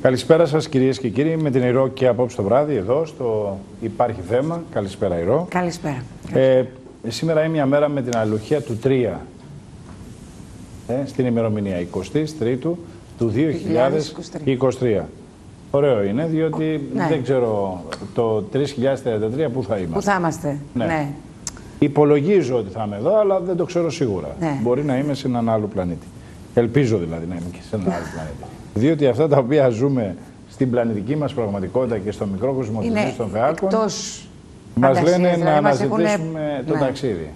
Καλησπέρα σας κυρίες και κύριοι, με την Ηρώ και απόψε το βράδυ εδώ στο Υπάρχει Θέμα. Καλησπέρα Ηρώ. Καλησπέρα. Σήμερα είναι μια μέρα με την αλληλουχία του 3, στην ημερομηνία 23 του 2023. Ωραίο είναι, διότι δεν ξέρω το 3033 πού θα είμαστε. Πού θα είμαστε, ναι. Υπολογίζω ότι θα είμαι εδώ, αλλά δεν το ξέρω σίγουρα. Ναι. Μπορεί να είμαι σε έναν άλλο πλανήτη. Ελπίζω δηλαδή να είμαι και σε έναν άλλο πλανήτη. Διότι αυτά τα οποία ζούμε στην πλανητική μας πραγματικότητα και στο μικρό κόσμο της γης των Φεάκων μας λένε να αναζητήσουμε το ταξίδι.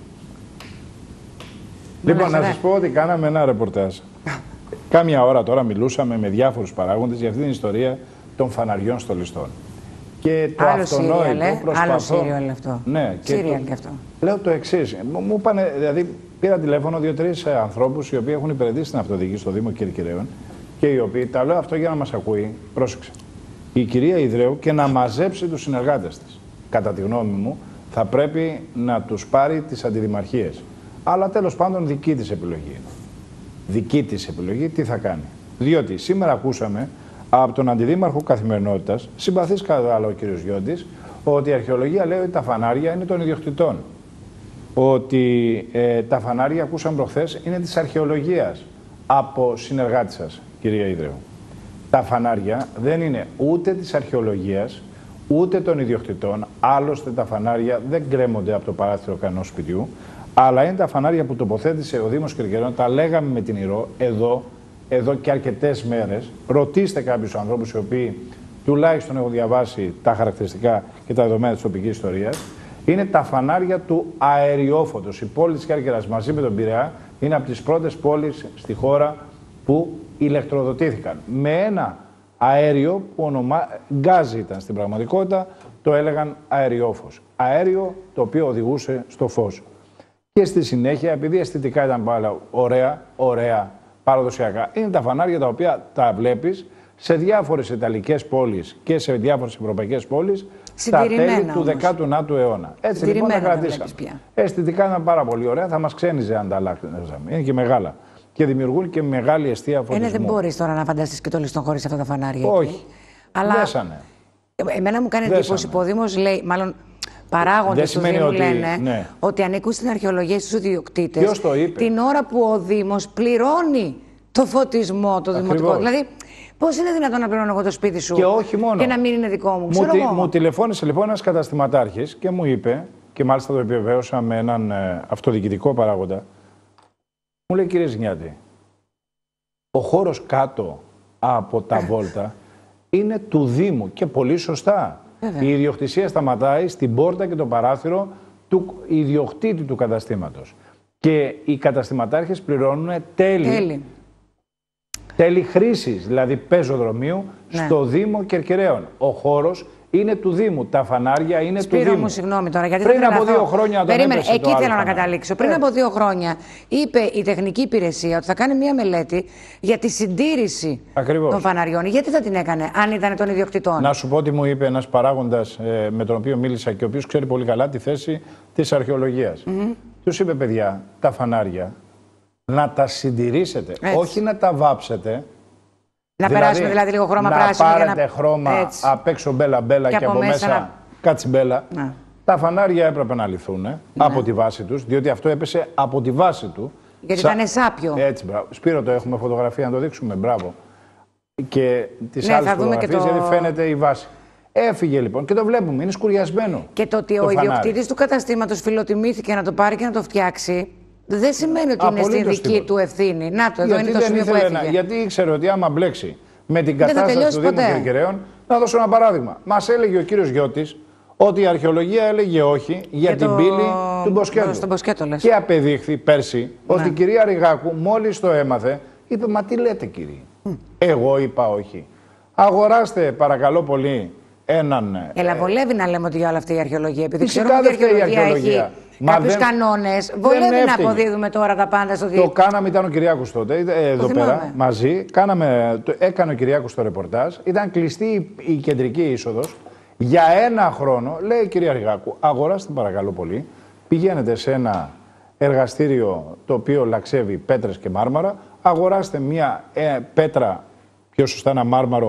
Λοιπόν, να σας πω ότι κάναμε ένα ρεπορτάζ. Κάμια ώρα τώρα μιλούσαμε με διάφορους παράγοντες για αυτή την ιστορία των φαναριών στολιστών. Και το αυτονόητο προσπαθώ... Άλλο σύριαλ αυτό. Ναι, Σύριαλ και αυτό. Λέω το εξής. Μου είπανε, δηλαδή πήρα τηλέφωνο 2-3 ανθρώπους οι οποίοι έχουν υπηρετήσει στην αυτοδιοίκηση στο Δήμο Κερκυραίων και οι οποίοι, τα λέω αυτό για να μας ακούει, πρόσεξε, η κυρία Ιδραίου και να μαζέψει τους συνεργάτες της. Κατά τη γνώμη μου, θα πρέπει να τους πάρει τις αντιδημαρχίες. Αλλά τέλος πάντων δική της επιλογή είναι. Δική της επιλογή τι θα κάνει. Διότι σήμερα ακούσαμε από τον Αντιδήμαρχο Καθημερινότητας, συμπαθής κατά άλλο ο κ. Γιώντης, ότι η αρχαιολογία λέει ότι τα φανάρια είναι των ιδιοκτητών. Ότι τα φανάρια, ακούσαμε προχθές, είναι της αρχαιολογίας από συνεργάτη σας, κυρία Ιδραίου. Τα φανάρια δεν είναι ούτε της αρχαιολογίας, ούτε των ιδιοκτητών. Άλλωστε τα φανάρια δεν κρέμονται από το παράθυρο κανός σπιτιού, αλλά είναι τα φανάρια που τοποθέτησε ο Δήμος Κερκυραίων. Τα λέγαμε με την Ηρώ εδώ και αρκετές μέρες. Ρωτήστε κάποιους ανθρώπους οι οποίοι τουλάχιστον έχουν διαβάσει τα χαρακτηριστικά και τα δεδομένα της τοπικής ιστορίας. Είναι τα φανάρια του αεριόφωτος. Η πόλη της Κέρκυρας μαζί με τον Πειραιά είναι από τις πρώτες πόλεις στη χώρα που ηλεκτροδοτήθηκαν. Με ένα αέριο που γκάζι ήταν στην πραγματικότητα, το έλεγαν αεριόφως. Αέριο το οποίο οδηγούσε στο φως. Και στη συνέχεια, επειδή αισθητικά ήταν πάρα ωραία, παραδοσιακά, είναι τα φανάρια τα οποία τα βλέπεις σε διάφορες ιταλικές πόλεις και σε διάφορες ευρωπαϊκές πόλεις στα τέλη του 19ου αιώνα. Έτσι λοιπόν τα κρατήσαμε. Αισθητικά ήταν πάρα πολύ ωραία, θα μας ξένιζε αν τα αλλάξαμε. Είναι και μεγάλα. Και δημιουργούν και μεγάλη εστία φωτισμού. Δεν μπορείς τώρα να φανταστείς και το ληστόν χωρίς αυτά τα φανάρια. Όχι. Αλλά δέσανε. Εμένα μου κάνει εντύπωση που ο Δήμος λέει, μάλλον παράγοντες του Δήμου λένε ότι ανήκουν στην αρχαιολογία στους ιδιοκτήτες. Ποιος το είπε? Την ώρα που ο Δήμος πληρώνει το φωτισμό, το δημοτικό. Δηλαδή, πώς είναι δυνατόν να πληρώνω εγώ το σπίτι σου και όχι μόνο. Και να μην είναι δικό μου? Μου τηλεφώνησε λοιπόν ένας καταστηματάρχης και μου είπε, και μάλιστα το επιβεβαίωσα με έναν αυτοδιοικητικό παράγοντα, μου λέει: κύριε Ζηνιάτη, ο χώρος κάτω από τα βόλτα είναι του Δήμου και πολύ σωστά. Η ιδιοκτησία σταματάει στην πόρτα και το παράθυρο του ιδιοκτήτη του καταστήματος. Και οι καταστηματάρχες πληρώνουν τέλη χρήσης, δηλαδή πεζοδρομίου, στο Δήμο Κερκυραίων. Ο χώρος είναι του Δήμου. Τα φανάρια είναι του Δήμου. Μου συγγνώμη τώρα, γιατί πριν από 2 χρόνια περίμενε, εκεί θέλω να καταλήξω. Πριν από 2 χρόνια είπε η τεχνική υπηρεσία ότι θα κάνει μια μελέτη για τη συντήρηση των φαναριών. Γιατί θα την έκανε, αν ήταν των ιδιοκτητών? Να σου πω τι μου είπε ένας παράγοντας με τον οποίο μίλησα και ο οποίος ξέρει πολύ καλά τη θέση της αρχαιολογίας. Τους είπε: παιδιά, τα φανάρια να τα συντηρήσετε, όχι να τα βάψετε. Να περάσουμε δηλαδή λίγο χρώμα πράσινο. Να πάρετε χρώμα απ' έξω μπέλα και από μέσα κατσιμπέλα. Τα φανάρια έπρεπε να λυθούν από τη βάση τους, διότι αυτό έπεσε από τη βάση του. Γιατί ήταν σάπιο. Έτσι, μπράβο. Σπύρο, το έχουμε φωτογραφία να το δείξουμε, μπράβο. Και τις άλλες φωτογραφίες, γιατί φαίνεται η βάση. Έφυγε λοιπόν και το βλέπουμε, είναι σκουριασμένο. Και το ότι ο ιδιοκτήτης του καταστήματος φιλοτιμήθηκε να το πάρει και να το φτιάξει, δεν σημαίνει ότι είναι στη δική του ευθύνη. Να το, εδώ είναι το σημείο που έφυγε. Γιατί ήξερε ότι άμα μπλέξει με την κατάσταση του Δήμου Κερκυραίων, να δώσω ένα παράδειγμα. Μας έλεγε ο κύριος Γιώτης ότι η αρχαιολογία έλεγε όχι για την πύλη του Μποσκέτου. Και απεδείχθη πέρσι ότι η κυρία Ριγάκου μόλις το έμαθε, είπε: μα τι λέτε κύριε? Εγώ είπα όχι. Αγοράστε παρακαλώ πολύ έναν... Βολεύει να λέμε ότι για όλα αυτή η αρχαιολογία, επειδή ξέρουμε ότι η αρχαιολογία έχει κάποιους κανόνες. Βολεύει να αποδίδουμε τώρα τα πάντα στο δίκτυο. Το κάναμε, ήταν ο Κυριάκος τότε, εδώ πέρα, μαζί. Έκανε ο Κυριάκος το ρεπορτάζ. Ήταν κλειστή η κεντρική είσοδος. Για 1 χρόνο, λέει η κυρία Ριγάκου, αγοράστε παρακαλώ πολύ, πηγαίνετε σε ένα εργαστήριο το οποίο λαξεύει πέτρες και μάρμαρα, αγοράστε μια πέτρα, πιο σωστά ένα μάρμαρο,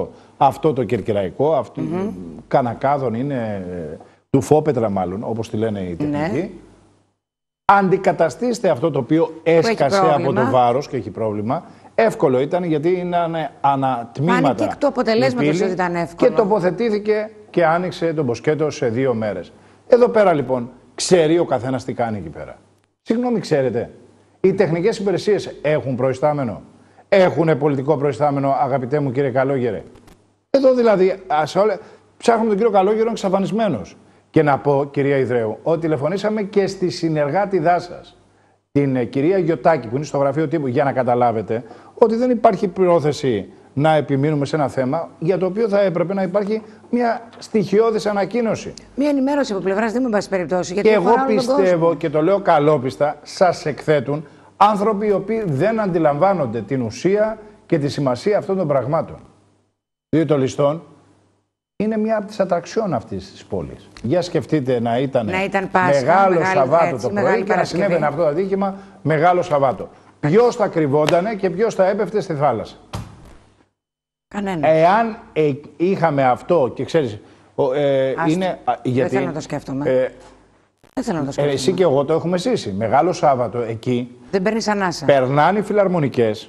αυτό το κερκυραϊκό, αυτό, κανακάδων είναι, του φόπετρα μάλλον, όπως τη λένε οι τεχνικοί. Ναι. Αντικαταστήστε αυτό το οποίο έσκασε από το βάρος και έχει πρόβλημα. Εύκολο ήταν, γιατί είναι ανατμήματα. Φάνηκε εκ του αποτελέσματος ότι ήταν εύκολο. Και τοποθετήθηκε και άνοιξε τον μποσκέτο σε 2 μέρες. Εδώ πέρα λοιπόν ξέρει ο καθένας τι κάνει εκεί πέρα. Συγγνώμη, ξέρετε, οι τεχνικές υπηρεσίες έχουν προϊστάμενο. Έχουν πολιτικό προϊστάμενο, αγαπητέ μου κύριε Καλόγερε. Εδώ δηλαδή ψάχνουμε τον κύριο Καλόγερο εξαφανισμένος. Και να πω, κυρία Ιδρέου, ότι τηλεφωνήσαμε και στη συνεργάτηδά σας, την κυρία Γιωτάκη, που είναι στο γραφείο τύπου, για να καταλάβετε ότι δεν υπάρχει πρόθεση να επιμείνουμε σε ένα θέμα για το οποίο θα έπρεπε να υπάρχει μια στοιχειώδης ανακοίνωση. Μια ενημέρωση από πλευράς Δήμου, εν πάση περιπτώσει. Και εγώ πιστεύω, και το λέω καλόπιστα, σας εκθέτουν άνθρωποι οι οποίοι δεν αντιλαμβάνονται την ουσία και τη σημασία αυτών των πραγμάτων. Διότι το Ληστών είναι μια από τις ατραξιών αυτής της πόλης. Για σκεφτείτε να ήταν μεγάλο Σαββάτο το πρωί και να συνέβαινε αυτό το ατύχημα μεγάλο Σαββάτο. Ποιος θα κρυβότανε και ποιος θα έπεφτε στη θάλασσα. Κανένα. Εάν είχαμε αυτό και ξέρεις, είναι γιατί... Δεν θέλω να το σκέφτομαι. Δεν θέλω να το σκέφτομαι. Εσύ και εγώ το έχουμε ζήσει. Μεγάλο Σάββατο εκεί. Δεν παίρνεις ανάσα. Περνάνε οι φιλαρμονικές.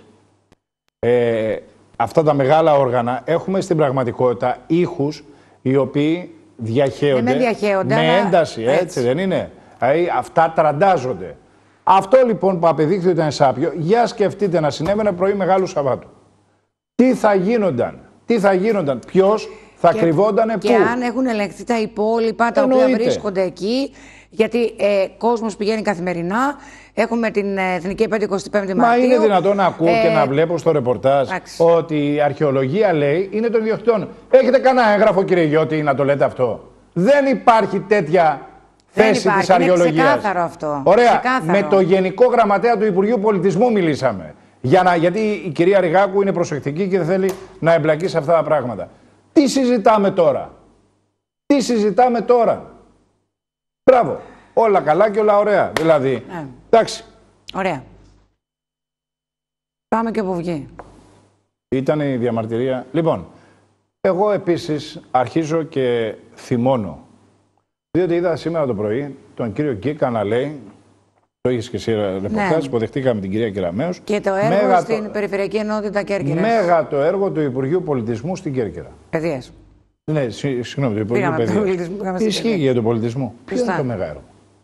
Αυτά τα μεγάλα όργανα, έχουμε στην πραγματικότητα ήχους οι οποίοι διαχέονται με ένταση, έτσι δεν είναι. Αυτά τραντάζονται. Αυτό λοιπόν που απεδείχθη ότι ήταν σάπιο, για σκεφτείτε να συνέβαινε πρωί Μεγάλου Σαββάτου. Τι θα γίνονταν, ποιος θα κρυβότανε πού. Και αν έχουν ελεγχθεί τα υπόλοιπα τα οποία βρίσκονται εκεί, γιατί κόσμος πηγαίνει καθημερινά. Έχουμε την Εθνική Επέτειο 25η Μαρτίου. Μα είναι δυνατόν να ακούω και να βλέπω στο ρεπορτάζ ότι η αρχαιολογία λέει είναι των ιδιοκτητών. Έχετε κανένα έγγραφο, κύριε Γιώτη, να το λέτε αυτό? Δεν υπάρχει τέτοια θέση της αρχαιολογίας. Είναι ξεκάθαρο αυτό. Ωραία. Με το Γενικό Γραμματέα του Υπουργείου Πολιτισμού μιλήσαμε. Γιατί η κυρία Ριγάκου είναι προσεκτική και δεν θέλει να εμπλακεί σε αυτά τα πράγματα. Τι συζητάμε τώρα? Μπράβο. Όλα καλά και όλα ωραία. Δηλαδή, εντάξει. Ωραία. Πάμε και από βγει. Ήταν η διαμαρτυρία. Λοιπόν, εγώ επίσης αρχίζω και θυμώνω. Διότι είδα σήμερα το πρωί τον κύριο Γκίκα να λέει, το είχες και εσύ ρεπορτάζ, που δεχτήκαμε την κυρία Κεραμέως. Και το έργο στην Περιφερειακή Ενότητα Κέρκυρας. Μέγα το έργο του Υπουργείου Πολιτισμού στην Κέρκυρα. Παιδείας. Ναι, συγγνώμη, το Υπουργείο Παιδείας. Ισχύει για τον πολιτισμό. Ποιο είναι το μέγα έργο?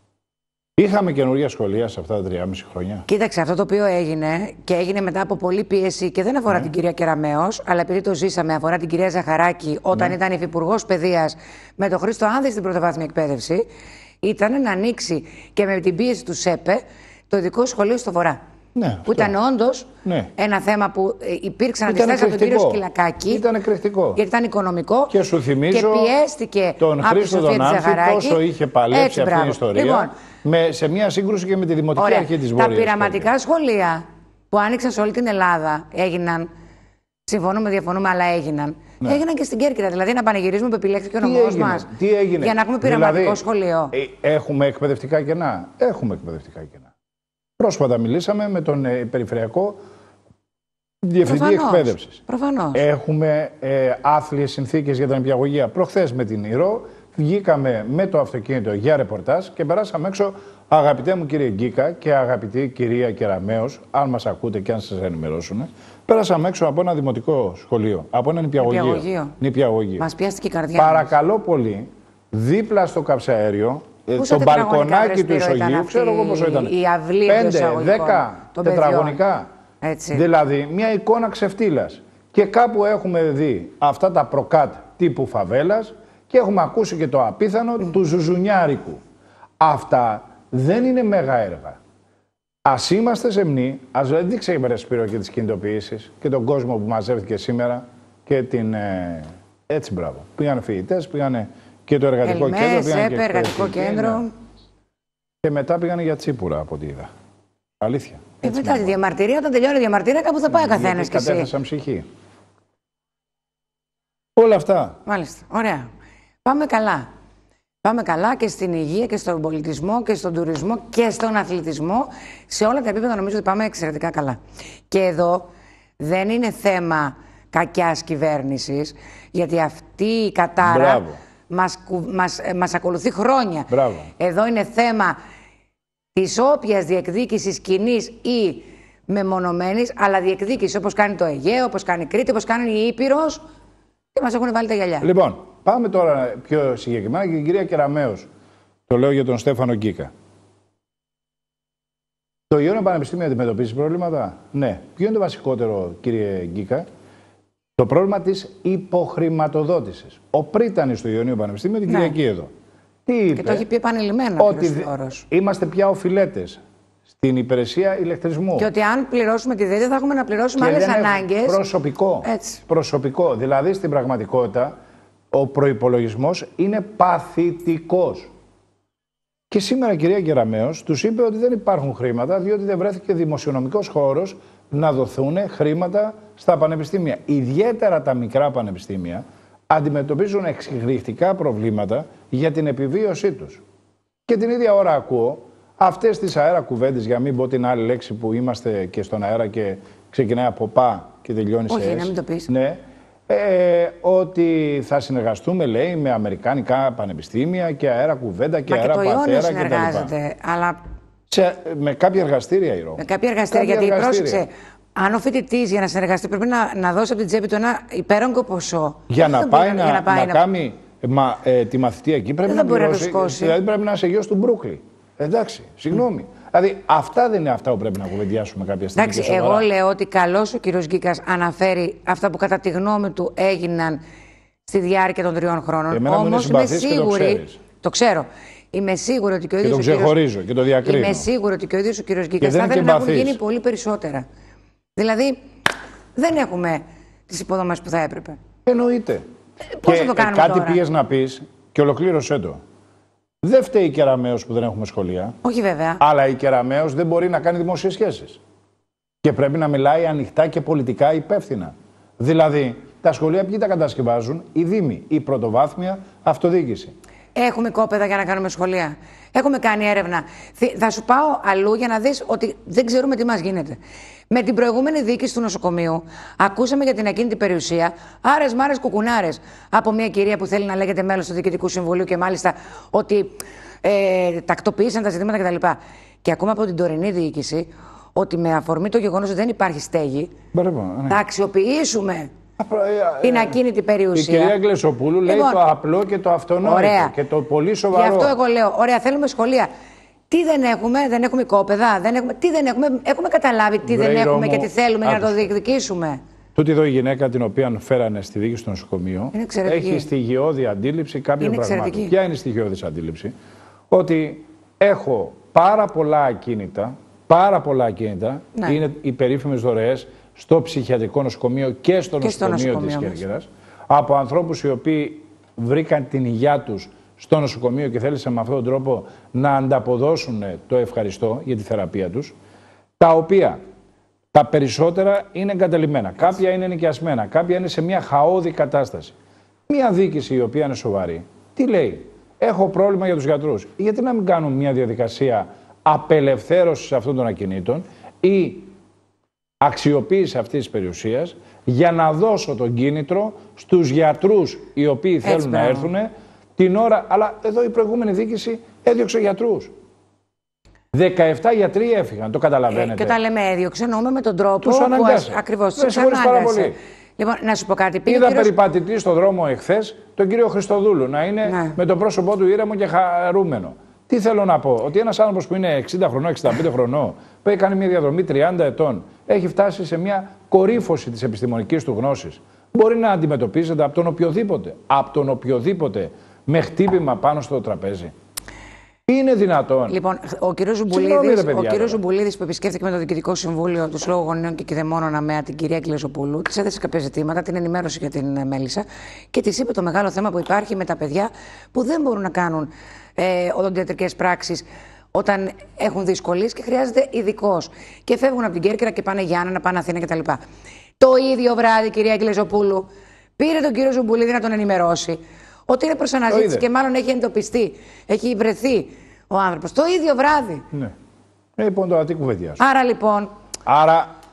Είχαμε καινούργια σχολεία σε αυτά τα 3,5 χρόνια. Κοίταξε, αυτό το οποίο έγινε και έγινε μετά από πολλή πίεση και δεν αφορά την κυρία Κεραμέως, αλλά επειδή το ζήσαμε, αφορά την κυρία Ζαχαράκη όταν ήταν υφυπουργός παιδείας με τον Χρήστο Άνδη στην πρωτοβάθμια εκπαίδευση, ήταν να ανοίξει και με την πίεση του ΣΕΠΕ το ειδικό σχολείο στο Βορρά. Ναι, που ήταν όντως ένα θέμα που υπήρξαν αντιστάσεις από τον κύριο Σκυλακάκη. Ήταν εκρηκτικό. Γιατί ήταν οικονομικό. Και σου θυμίζω και πιέστηκε τον Χρήστο τον Άνθη πόσο είχε παλέψει αυτή την ιστορία. Λοιπόν, σε μια σύγκρουση και με τη Δημοτική Αρχή της Βόρειας. Τα πειραματικά σχολεία που άνοιξαν σε όλη την Ελλάδα έγιναν. Συμφωνούμε, διαφωνούμε, αλλά έγιναν. Ναι. Έγιναν και στην Κέρκυρα. Δηλαδή, ένα πανηγυρίσμα που επιλέχθηκε ο νομός μας. Τι έγινε? Για να έχουμε πειραματικό σχολείο. Έχουμε εκπαιδευτικά κενά. Έχουμε εκπαιδευτικά κενά. Πρόσφατα μιλήσαμε με τον Περιφερειακό Διευθυντή Εκπαίδευσης. Προφανώς. Έχουμε άθλιες συνθήκες για την νηπιαγωγία. Προχθές με την Ηρώ βγήκαμε με το αυτοκίνητο για ρεπορτάζ και περάσαμε έξω, αγαπητέ μου κύριε Γκίκα και αγαπητή κυρία Κεραμέως, αν μας ακούτε και αν σας ενημερώσουν, πέρασαμε έξω από ένα δημοτικό σχολείο, από ένα νηπιαγωγείο. Μας πιάστηκε η καρδιά. Παρακαλώ πολύ, δίπλα στο καυσαέριο, το μπαλκονάκι του ισογείου, ξέρω εγώ πόσο ήταν. 5-10 τετραγωνικά. Έτσι. Δηλαδή, μια εικόνα ξεφτύλας. Και κάπου έχουμε δει αυτά τα προκάτ τύπου φαβέλας και έχουμε ακούσει και το απίθανο του ζουζουνιάρικου. Αυτά δεν είναι μέγα έργα. Ας είμαστε σεμνοί, ας δείξε η Σπύρο και τις κινητοποιήσεις και τον κόσμο που μαζεύτηκε σήμερα και την... έτσι μπράβο. Πήγανε φοιτητές, πήγανε και το εργατικό κέντρο. Εργατικό κέντρο. Και μετά πήγανε για τσίπουρα από ό,τι είδα. Αλήθεια. Μετά τη διαμαρτυρία, όταν τελειώνει η διαμαρτυρία, κάπου θα πάει ο καθένας κι εσύ. Κατέθεσαν ψυχή. Όλα αυτά. Μάλιστα. Ωραία. Πάμε καλά. Πάμε καλά και στην υγεία και στον πολιτισμό και στον τουρισμό και στον αθλητισμό. Σε όλα τα επίπεδα νομίζω ότι πάμε εξαιρετικά καλά. Και εδώ δεν είναι θέμα κακιάς κυβέρνησης, γιατί αυτή η κατάρα μας ακολουθεί χρόνια. Μπράβο. Εδώ είναι θέμα της όποιας διεκδίκησης κοινής ή μεμονωμένης, αλλά διεκδίκηση όπως κάνει το Αιγαίο, όπως κάνει η Κρήτη, όπως κάνει η Ήπειρος, και μας έχουν βάλει τα γυαλιά. Λοιπόν, πάμε τώρα πιο συγκεκριμένα και την κυρία Κεραμέως. Το λέω για τον Στέφανο Γκίκα. Το Ιόνιο Πανεπιστήμιο αντιμετωπίζει προβλήματα. Ναι. Ποιο είναι το βασικότερο, κύριε Γκίκα? Το πρόβλημα της υποχρηματοδότησης. Ο πρίτανης του Ιόνιο Πανεπιστήμιο την Κυριακή εδώ. Τι είπε? Και το έχει πει επανειλημμένα. Ότι είμαστε πια οφειλέτες στην υπηρεσία ηλεκτρισμού. Και ότι αν πληρώσουμε τη ΔΕΔ θα έχουμε να πληρώσουμε άλλες ανάγκες. Προσωπικό. Έτσι. Προσωπικό. Δηλαδή στην πραγματικότητα ο προϋπολογισμός είναι παθητικός. Και σήμερα η κυρία Κεραμέως τους είπε ότι δεν υπάρχουν χρήματα, διότι δεν βρέθηκε δημοσιονομικός χώρος να δοθούν χρήματα στα πανεπιστήμια. Ιδιαίτερα τα μικρά πανεπιστήμια αντιμετωπίζουν εξελικτικά προβλήματα για την επιβίωσή τους. Και την ίδια ώρα ακούω αυτές τις αέρα κουβέντες, για μην πω την άλλη λέξη που είμαστε και στον αέρα και ξεκινάει από πα και τελειώνει σε όχι, να μην το πεις. Ναι. Ότι θα συνεργαστούμε, λέει, με αμερικάνικα πανεπιστήμια και αέρα κουβέντα και αέρα πατέρα κτλ. Συνεργάζεται, αλλά με κάποια εργαστήρια η Ρώμη. Με κάποια εργαστήρια, γιατί πρόσεξε, αν ο φοιτητής για να συνεργαστεί πρέπει να δώσει από την τσέπη του ένα υπέρογκο ποσό. Για να πάει να κάνει τη μαθητεία εκεί πρέπει να πληρώσει. Δηλαδή πρέπει να είσαι γιος του Μπρούκλι. Εντάξει, συγγνώμη. Δηλαδή αυτά δεν είναι αυτά που πρέπει να κουβεντιάσουμε κάποια στιγμή. Εντάξει, εγώ λέω ότι καλώς ο κύριος Γκίκας αναφέρει αυτά που κατά τη γνώμη του έγιναν στη διάρκεια των 3 χρόνων. Όμως είμαι σίγουρη. Το ξέρω. Είμαι σίγουρη ότι και ο ίδιος. Και το ξεχωρίζω και το διακρίνω. Είμαι σίγουρη ότι και ο ίδιος ο κύριος Γκίκας θα ήθελε να έχουν γίνει πολύ περισσότερα. Δηλαδή δεν έχουμε τις υποδομές που θα έπρεπε. Εννοείται. Πώς θα το κάνουμε κάτι τώρα? πήγες να πεις και ολοκλήρωσέ το. Δεν φταίει η Κεραμέως που δεν έχουμε σχολεία. Όχι βέβαια. Αλλά η Κεραμέως δεν μπορεί να κάνει δημόσιες σχέσεις. Και πρέπει να μιλάει ανοιχτά και πολιτικά υπεύθυνα. Δηλαδή, τα σχολεία ποιοι τα κατασκευάζουν? Οι δήμοι, η πρωτοβάθμια αυτοδιοίκηση. Έχουμε οικόπεδα για να κάνουμε σχολεία. Έχουμε κάνει έρευνα. Θα σου πάω αλλού για να δεις ότι δεν ξέρουμε τι μας γίνεται. Με την προηγούμενη διοίκηση του νοσοκομείου, ακούσαμε για την ακίνητη περιουσία άρες μάρες κουκουνάρες από μια κυρία που θέλει να λέγεται μέλος του Διοικητικού Συμβουλίου και μάλιστα ότι τακτοποίησαν τα ζητήματα κτλ. Και ακόμα από την τωρινή διοίκηση ότι με αφορμή το γεγονός ότι δεν υπάρχει στέγη, θα αξιοποιήσουμε την ακίνητη περιουσία. Η κυρία Γκλεσοπούλου λέει το απλό και το αυτονόητο και το πολύ σοβαρό. Γι' αυτό εγώ λέω, ωραία, θέλουμε σχολεία. Τι δεν έχουμε οικόπεδα, τι δεν έχουμε, έχουμε καταλάβει τι δεν έχουμε και τι θέλουμε για να το διεκδικήσουμε. Τούτη εδώ η γυναίκα την οποία φέρανε στη διοίκηση του νοσοκομείου έχει στοιχειώδη αντίληψη κάποιων πραγμάτων. Ποια είναι η στοιχειώδης αντίληψη? Ότι έχω πάρα πολλά ακίνητα, ναι. Είναι οι περίφημες δωρεές στο ψυχιατρικό νοσοκομείο και στο νοσοκομείο της Κέρκυρας, από ανθρώπους οι οποίοι βρήκαν την υγειά τους στο νοσοκομείο και θέλησαν με αυτόν τον τρόπο να ανταποδώσουν το ευχαριστώ για τη θεραπεία τους, τα οποία τα περισσότερα είναι εγκαταλειμμένα, κάποια είναι νοικιασμένα, κάποια είναι σε μια χαόδη κατάσταση. Μια διοίκηση η οποία είναι σοβαρή, τι λέει? Έχω πρόβλημα για τους γιατρούς. Γιατί να μην κάνουν μια διαδικασία απελευθέρωσης αυτών των ακινήτων ή αξιοποίηση αυτής της περιουσίας για να δώσω τον κίνητρο στους γιατρούς οι οποίοι θέλουν να έρθουν την ώρα. Αλλά εδώ η προηγούμενη διοίκηση έδιωξε γιατρούς. 17 γιατροί έφυγαν, το καταλαβαίνετε. Και όταν λέμε έδιωξε, εννοούμε με τον τρόπο τους αναγκάσε. Ακριβώς τους ανάγκασε. Λοιπόν, να σου πω κάτι. Είδα περιπατητή στον δρόμο εχθές τον κύριο Χριστοδούλου να είναι με το πρόσωπό του ήρεμο και χαρούμενο. Τι θέλω να πω? Ότι ένας άνθρωπος που είναι 60 χρονών, 65 χρονών, που έχει κάνει μια διαδρομή 30 ετών, έχει φτάσει σε μια κορύφωση της επιστημονικής του γνώσης, μπορεί να αντιμετωπίζεται από τον οποιοδήποτε, με πάνω στο τραπέζι. Είναι δυνατόν? Λοιπόν, ο κ. Ζουμπουλίδης που επισκέφθηκε με το Διοικητικό Συμβούλιο του Συλλόγου Γονέων και Κηδεμόνων ΑΜΕΑ την κυρία Γκλεσοπούλου, της έθεσε κάποια ζητήματα, την ενημέρωσε για την Μέλισσα και της είπε το μεγάλο θέμα που υπάρχει με τα παιδιά που δεν μπορούν να κάνουν οδοντιατρικές πράξεις όταν έχουν δυσκολίες και χρειάζεται ειδικός. Και φεύγουν από την Κέρκυρα και πάνε Γιάννενα, πάνε Αθήνα κτλ. Το ίδιο βράδυ, κυρία Γκλεσοπούλου, πήρε τον κύριο Ζουμπουλίδη να τον ενημερώσει ότι είναι προς αναζήτηση και μάλλον έχει εντοπιστεί, έχει βρεθεί ο άνθρωπος. Το ίδιο βράδυ. Ναι. Λοιπόν, τώρα τι κουβεντιάζω. Άρα λοιπόν. Άρα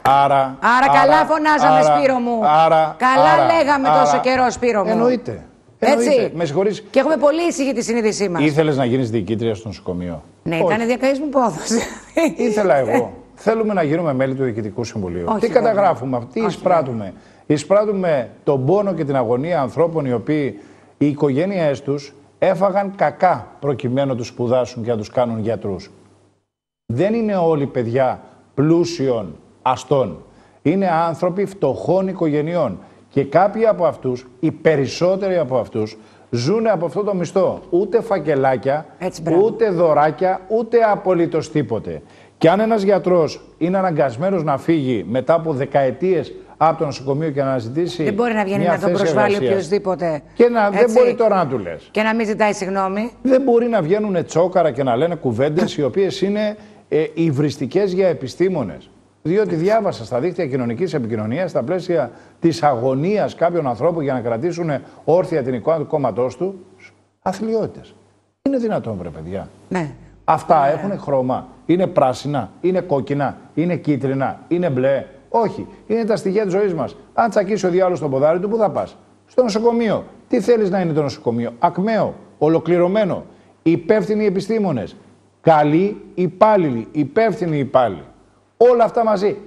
Άρα καλά φωνάζαμε, Σπύρο μου. Καλά λέγαμε τόσο καιρό, Σπύρο μου. Εννοείται. Έτσι. Με συγχωρείς. Και έχουμε πολύ ήσυχη τη συνείδησή μας. Ήθελες να γίνεις διοικήτρια στο νοσοκομείο? Ναι, ήταν διακαής μου πόδος. Ήθελα εγώ. Θέλουμε να γίνουμε μέλη του Διοικητικού Συμβουλίου. Τι καταγράφουμε, τι εισπράττουμε? Εισπράττουμε τον πόνο και την αγωνία ανθρώπων οι οποίοι οι οικογένειές τους έφαγαν κακά προκειμένου να τους σπουδάσουν και να τους κάνουν γιατρούς. Δεν είναι όλοι παιδιά πλούσιων αστών. Είναι άνθρωποι φτωχών οικογενειών. Και κάποιοι από αυτούς, οι περισσότεροι από αυτούς, ζουν από αυτό το μισθό. Ούτε φακελάκια, ούτε δωράκια, ούτε απολύτως τίποτε. Και αν ένας γιατρός είναι αναγκασμένος να φύγει μετά από δεκαετίες από το νοσοκομείο και να αναζητήσει. Δεν μπορεί να βγαίνει να τον προσβάλλει οποιοδήποτε. Και δεν μπορεί τώρα να του λες. Και να μην ζητάει συγγνώμη. Δεν μπορεί να βγαίνουν τσόκαρα και να λένε κουβέντες οι οποίες είναι υβριστικές για επιστήμονες. Διότι διάβασα στα δίκτυα κοινωνικής επικοινωνίας, στα πλαίσια της αγωνίας κάποιων ανθρώπων για να κρατήσουν όρθια την εικόνα του κόμματός του, αθλιότητες. Είναι δυνατόν, βρε παιδιά? Ναι. Αυτά έχουν χρώμα. Είναι πράσινα, είναι κόκκινα, είναι κίτρινα, είναι μπλε. Όχι. Είναι τα στοιχεία της ζωής μας. Αν τσακίσει ο διάολος στο ποδάρι του, πού θα πας? Στο νοσοκομείο. Τι θέλεις να είναι το νοσοκομείο? Ακμαίο, ολοκληρωμένο, υπεύθυνοι επιστήμονες, καλοί υπάλληλοι, υπεύθυνοι υπάλληλοι. Όλα αυτά μαζί.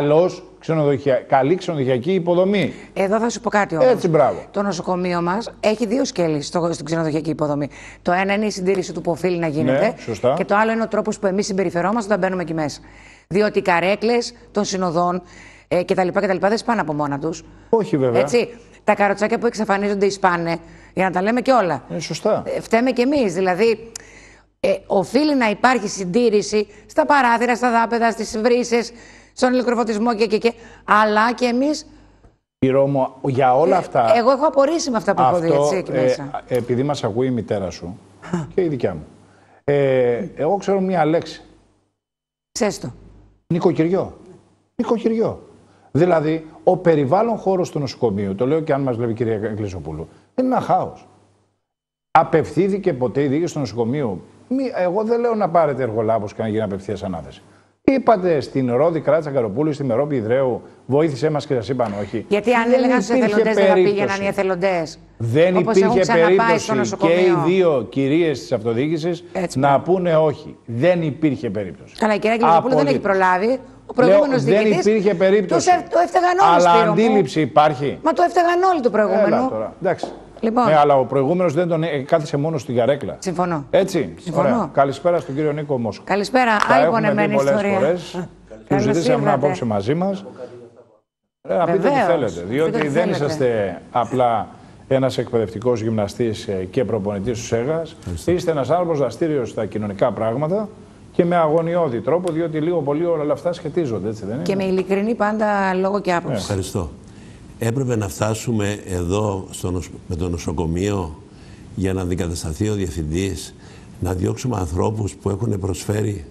Καλή ξενοδοχειακή υποδομή. Εδώ θα σου πω κάτι όμως. Έτσι, μπράβο. Το νοσοκομείο μας έχει δύο σκέλη στην ξενοδοχειακή υποδομή. Το ένα είναι η συντήρηση του που οφείλει να γίνεται. Ναι, σωστά. Και το άλλο είναι ο τρόπος που εμείς συμπεριφερόμαστε όταν μπαίνουμε εκεί μέσα. Διότι οι καρέκλες των συνοδών κτλ. Δεν σπάνε από μόνα τους. Όχι, βέβαια. Έτσι. Τα καροτσάκια που εξαφανίζονται σπάνε. Για να τα λέμε και όλα. Σωστά. Φταίμε κι εμείς. Δηλαδή, οφείλει να υπάρχει συντήρηση στα παράθυρα, στα δάπεδα, στις βρύσες, στον ηλεκτροφωτισμό και. Αλλά και εμείς. Ρώμο, για όλα αυτά. Εγώ έχω απορρίσει με αυτά που έχω δει έτσι εκεί μέσα. Επειδή μας ακούει η μητέρα σου και η δικιά μου. Εγώ ξέρω μία λέξη. Ξέρεις το. Νοικοκυριό. Νοικοκυριό. Δηλαδή, ο περιβάλλον χώρος του νοσοκομείου, το λέω και αν μας λέει η κυρία Κλεισοπούλου, είναι ένα χάος. Απευθύνθηκε ποτέ η διοίκηση του νοσοκομείου? Εγώ δεν λέω να πάρετε εργολάβους και να γίνει απευθείας ανάθεση. Είπατε στην Ρόδη Κράτσα Καροπούλου, στη Μερόπη Ιδρέου, βοήθησέ μας και σας είπαν όχι? Γιατί αν έλεγαν στους εθελοντές δεν θα πήγαιναν οι εθελοντές. Δεν υπήρχε περίπτωση και οι δύο κυρίες της αυτοδιοίκησης να πούνε όχι. Δεν υπήρχε περίπτωση. Καλά, η κυρία Κλεισοπούλου δεν έχει προλάβει. Ο προηγούμενος διοικητής. Δεν υπήρχε περίπτωση. Το έφταγαν όλοι. Αλλά αντίληψη υπάρχει. Μα το έφταγαν όλοι του προηγούμενου. Έλα τώρα. Εντάξει. Λοιπόν. Ναι, αλλά ο προηγούμενος δεν τον κάθισε μόνο στην καρέκλα. Συμφωνώ. Έτσι. Συμφωνώ. Ωραία. Καλησπέρα στον κύριο Νίκο Μόσχο. Καλησπέρα. Άλλη πονεμένη ιστορία. Του ζητήσαμε να απόψε μαζί μας. Να πείτε τι θέλετε. Διότι δεν είσαστε απλά ένας εκπαιδευτικός γυμναστής και προπονητής του ΣΕΓΑΣ. Είστε ένας άνθρωπος δραστήριος στα κοινωνικά πράγματα και με αγωνιώδη τρόπο, διότι λίγο πολύ όλα αυτά σχετίζονται. Έτσι δεν είναι? Και με ειλικρινή πάντα λόγο και άποψη. Ευχαριστώ. Έπρεπε να φτάσουμε εδώ με το νοσοκομείο για να αντικατασταθεί ο διευθυντής, να διώξουμε ανθρώπους που έχουν προσφέρει,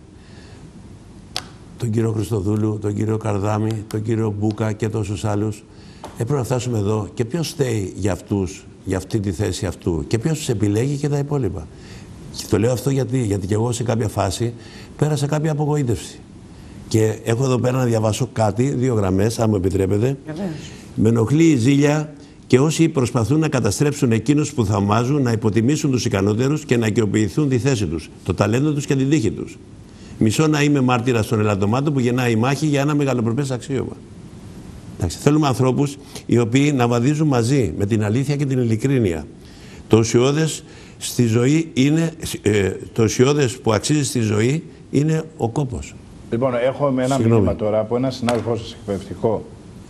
τον κύριο Χριστοδούλου, τον κύριο Καρδάμη, τον κύριο Μπούκα και τόσους άλλους. Έπρεπε να φτάσουμε εδώ. Και ποιος στέει για αυτούς, για αυτή τη θέση αυτού, και ποιος τους επιλέγει και τα υπόλοιπα. Και το λέω αυτό γιατί και εγώ σε κάποια φάση πέρασα κάποια απογοήτευση. Και έχω εδώ πέρα να διαβάσω κάτι, 2 γραμμές, αν μου επιτρέπετε. Με ενοχλεί η ζήλια και όσοι προσπαθούν να καταστρέψουν εκείνους που θαυμάζουν, να υποτιμήσουν τους ικανότερους και να οικειοποιηθούν τη θέση τους, το ταλέντο τους και την τύχη τους. Μισώ να είμαι μάρτυρας των ελαττωμάτων που γεννάει η μάχη για ένα μεγαλοπρεπές αξίωμα. Εντάξει, θέλουμε ανθρώπους οι οποίοι να βαδίζουν μαζί με την αλήθεια και την ειλικρίνεια. Το ουσιώδες στη ζωή είναι, το ουσιώδες που αξίζει στη ζωή είναι ο κόπος. Λοιπόν, έχω ένα μήνυμα τώρα από έναν συνάδελφό σας εκπαιδευτικό,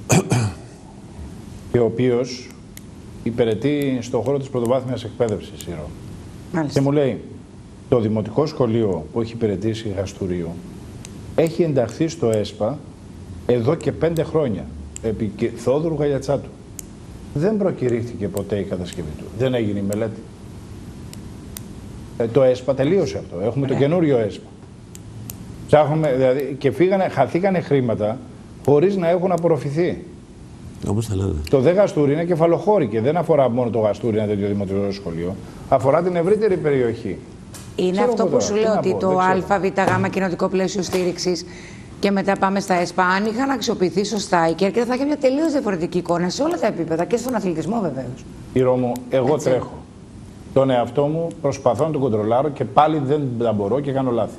ο οποίος υπηρετεί στον χώρο της πρωτοβάθμιας εκπαίδευσης, και μου λέει, το δημοτικό σχολείο που έχει υπηρετήσει Γαστουρίου έχει ενταχθεί στο ΕΣΠΑ εδώ και 5 χρόνια, επί Θόδωρου Γαλιατσάτου. Δεν προκηρύχθηκε ποτέ η κατασκευή του. Δεν έγινε η μελέτη. Το ΕΣΠΑ τελείωσε αυτό. Έχουμε το καινούριο ΕΣΠΑ. Ψάχνουμε, δηλαδή, και χαθήκανε χρήματα χωρίς να έχουν απορροφηθεί. Όπως θα λέτε. Το ΔΕ Γαστούρι είναι κεφαλοχώρη και δεν αφορά μόνο το Γαστούρι, ένα τέτοιο δημοτικό σχολείο. Αφορά την ευρύτερη περιοχή. Είναι αυτό που σου λέω ότι το ΑΒΓ κοινοτικό πλαίσιο στήριξης Και μετά πάμε στα ΕΣΠΑ. Αν είχαν αξιοποιηθεί σωστά, η Κέρκυρα θα είχε μια τελείως διαφορετική εικόνα σε όλα τα επίπεδα και στον αθλητισμό βεβαίως. Η Ρώμο, εγώ τρέχω. Τον εαυτό μου προσπαθώ να τον κοντρολάρω και πάλι δεν τα μπορώ και κάνω λάθη.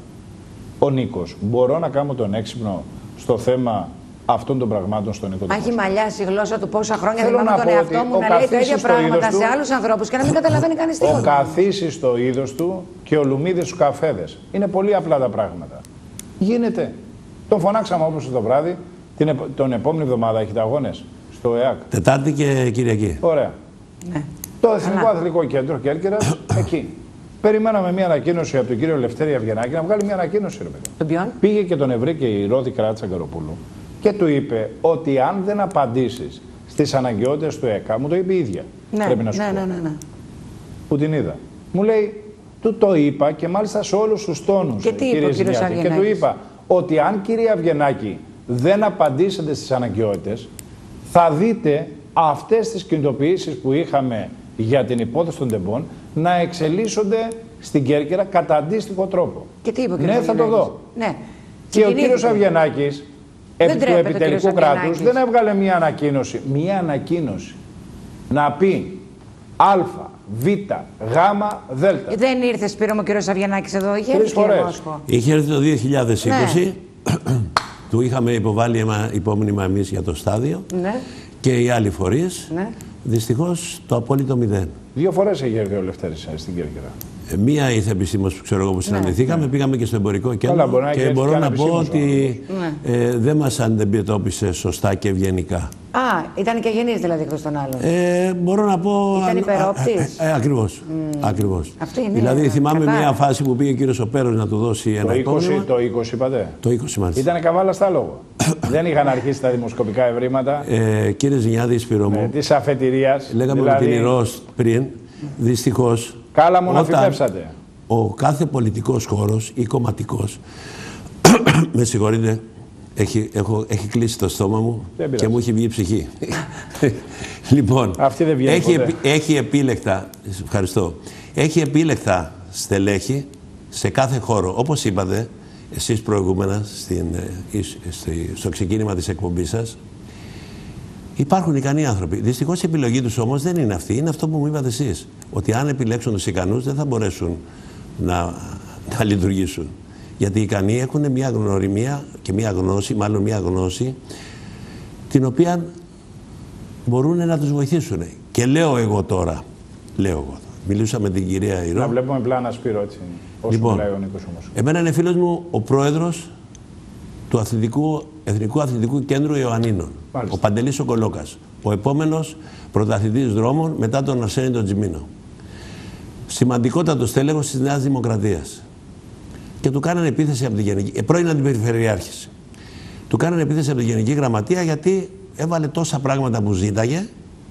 Ο Νίκος, μπορώ να κάνω τον έξυπνο στο θέμα αυτών των πραγμάτων στον Νίκο? Έχει μαλλιάσει η γλώσσα του πόσα χρόνια. Θυμάμαι τον εαυτό μου να λέει τα ίδια πράγματα σε άλλους ανθρώπους και να μην καταλαβαίνει κανείς τίποτα. Ο καθίσεις στο είδος του και ο Λουμίδης στους καφέδες. Είναι πολύ απλά τα πράγματα. Γίνεται. Τον φωνάξαμε όπως το βράδυ. Τον επόμενη εβδομάδα έχετε αγώνες στο ΕΑΚ. Τετάρτη και Κυριακή. Ωραία. Ναι. Το Εθνικό Αθλητικό Κέντρο Κέρκυρας, εκεί. Περιμέναμε μια ανακοίνωση από τον κύριο Λευτέρη Αυγενάκη να βγάλει μια ανακοίνωση. Ρε παιδί. Τον ποιον? Πήγε και τον ευρήκε η Ρώδη Κράτσα Καροπούλου και του είπε ότι αν δεν απαντήσεις στις αναγκαιότητες του ΕΚΑ, μου το είπε η ίδια. Ναι, πρέπει να σου πω. ναι. Που την είδα. Μου λέει, του το είπα και μάλιστα σε όλους τους τόνους. Και τι είπε ο κύριος Αυγενάκης? Και του είπα ότι αν, κυρία Αυγενάκη, δεν απαντήσετε στις αναγκαιότητες, θα δείτε αυτές τις κινητοποιήσεις που είχαμε για την υπόθεση των τεμπών να εξελίσσονται στην Κέρκυρα κατά αντίστοιχο τρόπο. Και τι είπε ο κύριος Ναι, θα το δω. Ναι. Και ο κύριος Αυγενάκης, επί του επιτελικού κράτους, δεν έβγαλε μία ανακοίνωση. Μία ανακοίνωση να πει Α, Β, Γ, Δ. Δεν ήρθε, Σπύρο μου, ο κύριος Αυγενάκης εδώ? Είχε έρθει, κύριε Μόσχο? Είχε έρθει το 2020. Ναι. Του είχαμε υποβάλει υπόμνημα εμείς για το στάδιο. Ναι. Και οι άλλοι φορείς. Ναι. Δυστυχώς το απόλυτο 0. 2 φορές έχει έρθει ο Λευτέρης στην Κέρκυρα. Μία ήρθε επισήμως που ξέρω εγώ που συναντηθήκαμε, πήγαμε και στο εμπορικό κέντρο και μπορώ να πω ότι δεν μας αντιμετώπισε σωστά και ευγενικά. Α, ήταν και γενής δηλαδή εκτός των άλλων. Μπορώ να πω... Ήταν υπερόπτης. Ακριβώς. Ακριβώς. Αυτή είναι, δηλαδή θυμάμαι μια φάση που πήγε ο κύριος Οπέρος να του δώσει ένα υπόμνημα. Το 20 είπατε. Το 20 μάλιστα. Ήταν καβάλα στα λόγο. Δεν είχαν αρχίσει τα δημοσκοπικά ευρήματα. Κύριε Ζηνιάδη, Σπύρο μου. Της αφετηρίας. Λέγαμε δηλαδή... την Ηρώς πριν. Δυστυχώς. Κάλα μου να φυτέψατε. Ο κάθε πολιτικός χώρος ή κομματικός, με συγχωρείτε, έχει κλείσει το στόμα μου και μου έχει βγει η ψυχή. Λοιπόν, έχει επίλεκτα, ευχαριστώ, έχει επίλεκτα στελέχη σε κάθε χώρο. Όπως είπατε εσείς προηγούμενα στο ξεκίνημα της εκπομπής σας, υπάρχουν ικανοί άνθρωποι. Δυστυχώς η επιλογή τους όμως δεν είναι αυτή. Είναι αυτό που μου είπατε εσείς. Ότι αν επιλέξουν τους ικανούς δεν θα μπορέσουν να λειτουργήσουν. Γιατί οι ικανοί έχουν μια γνωριμία και μια γνώση, μάλλον μια γνώση, την μπορούν να τους βοηθήσουν. Και λέω εγώ τώρα, μιλούσα με την κυρία Ηρώ. Να βλέπουμε πλάνα, Σπύρο, έτσι, όσο λοιπόν, μιλάει ο Νίκος όμως. Εμένα είναι φίλος μου ο πρόεδρος του Εθνικού Αθλητικού Κέντρου Ιωαννίνων. Μάλιστα. Ο Παντελής ο Κολόκας. Ο επόμενος πρωταθλητής δρόμων μετά τον Αρσένη τον Τζιμίνο. Σημαντικότατος τέλεχος της Νέας Δημοκρατίας. Και του κάνανε επίθεση από τη Γενική... πρώην Αντιπεριφερειάρχης. Του κάνανε επίθεση από τη Γενική Γραμματεία γιατί έβαλε τόσα πράγματα που ζήταγε.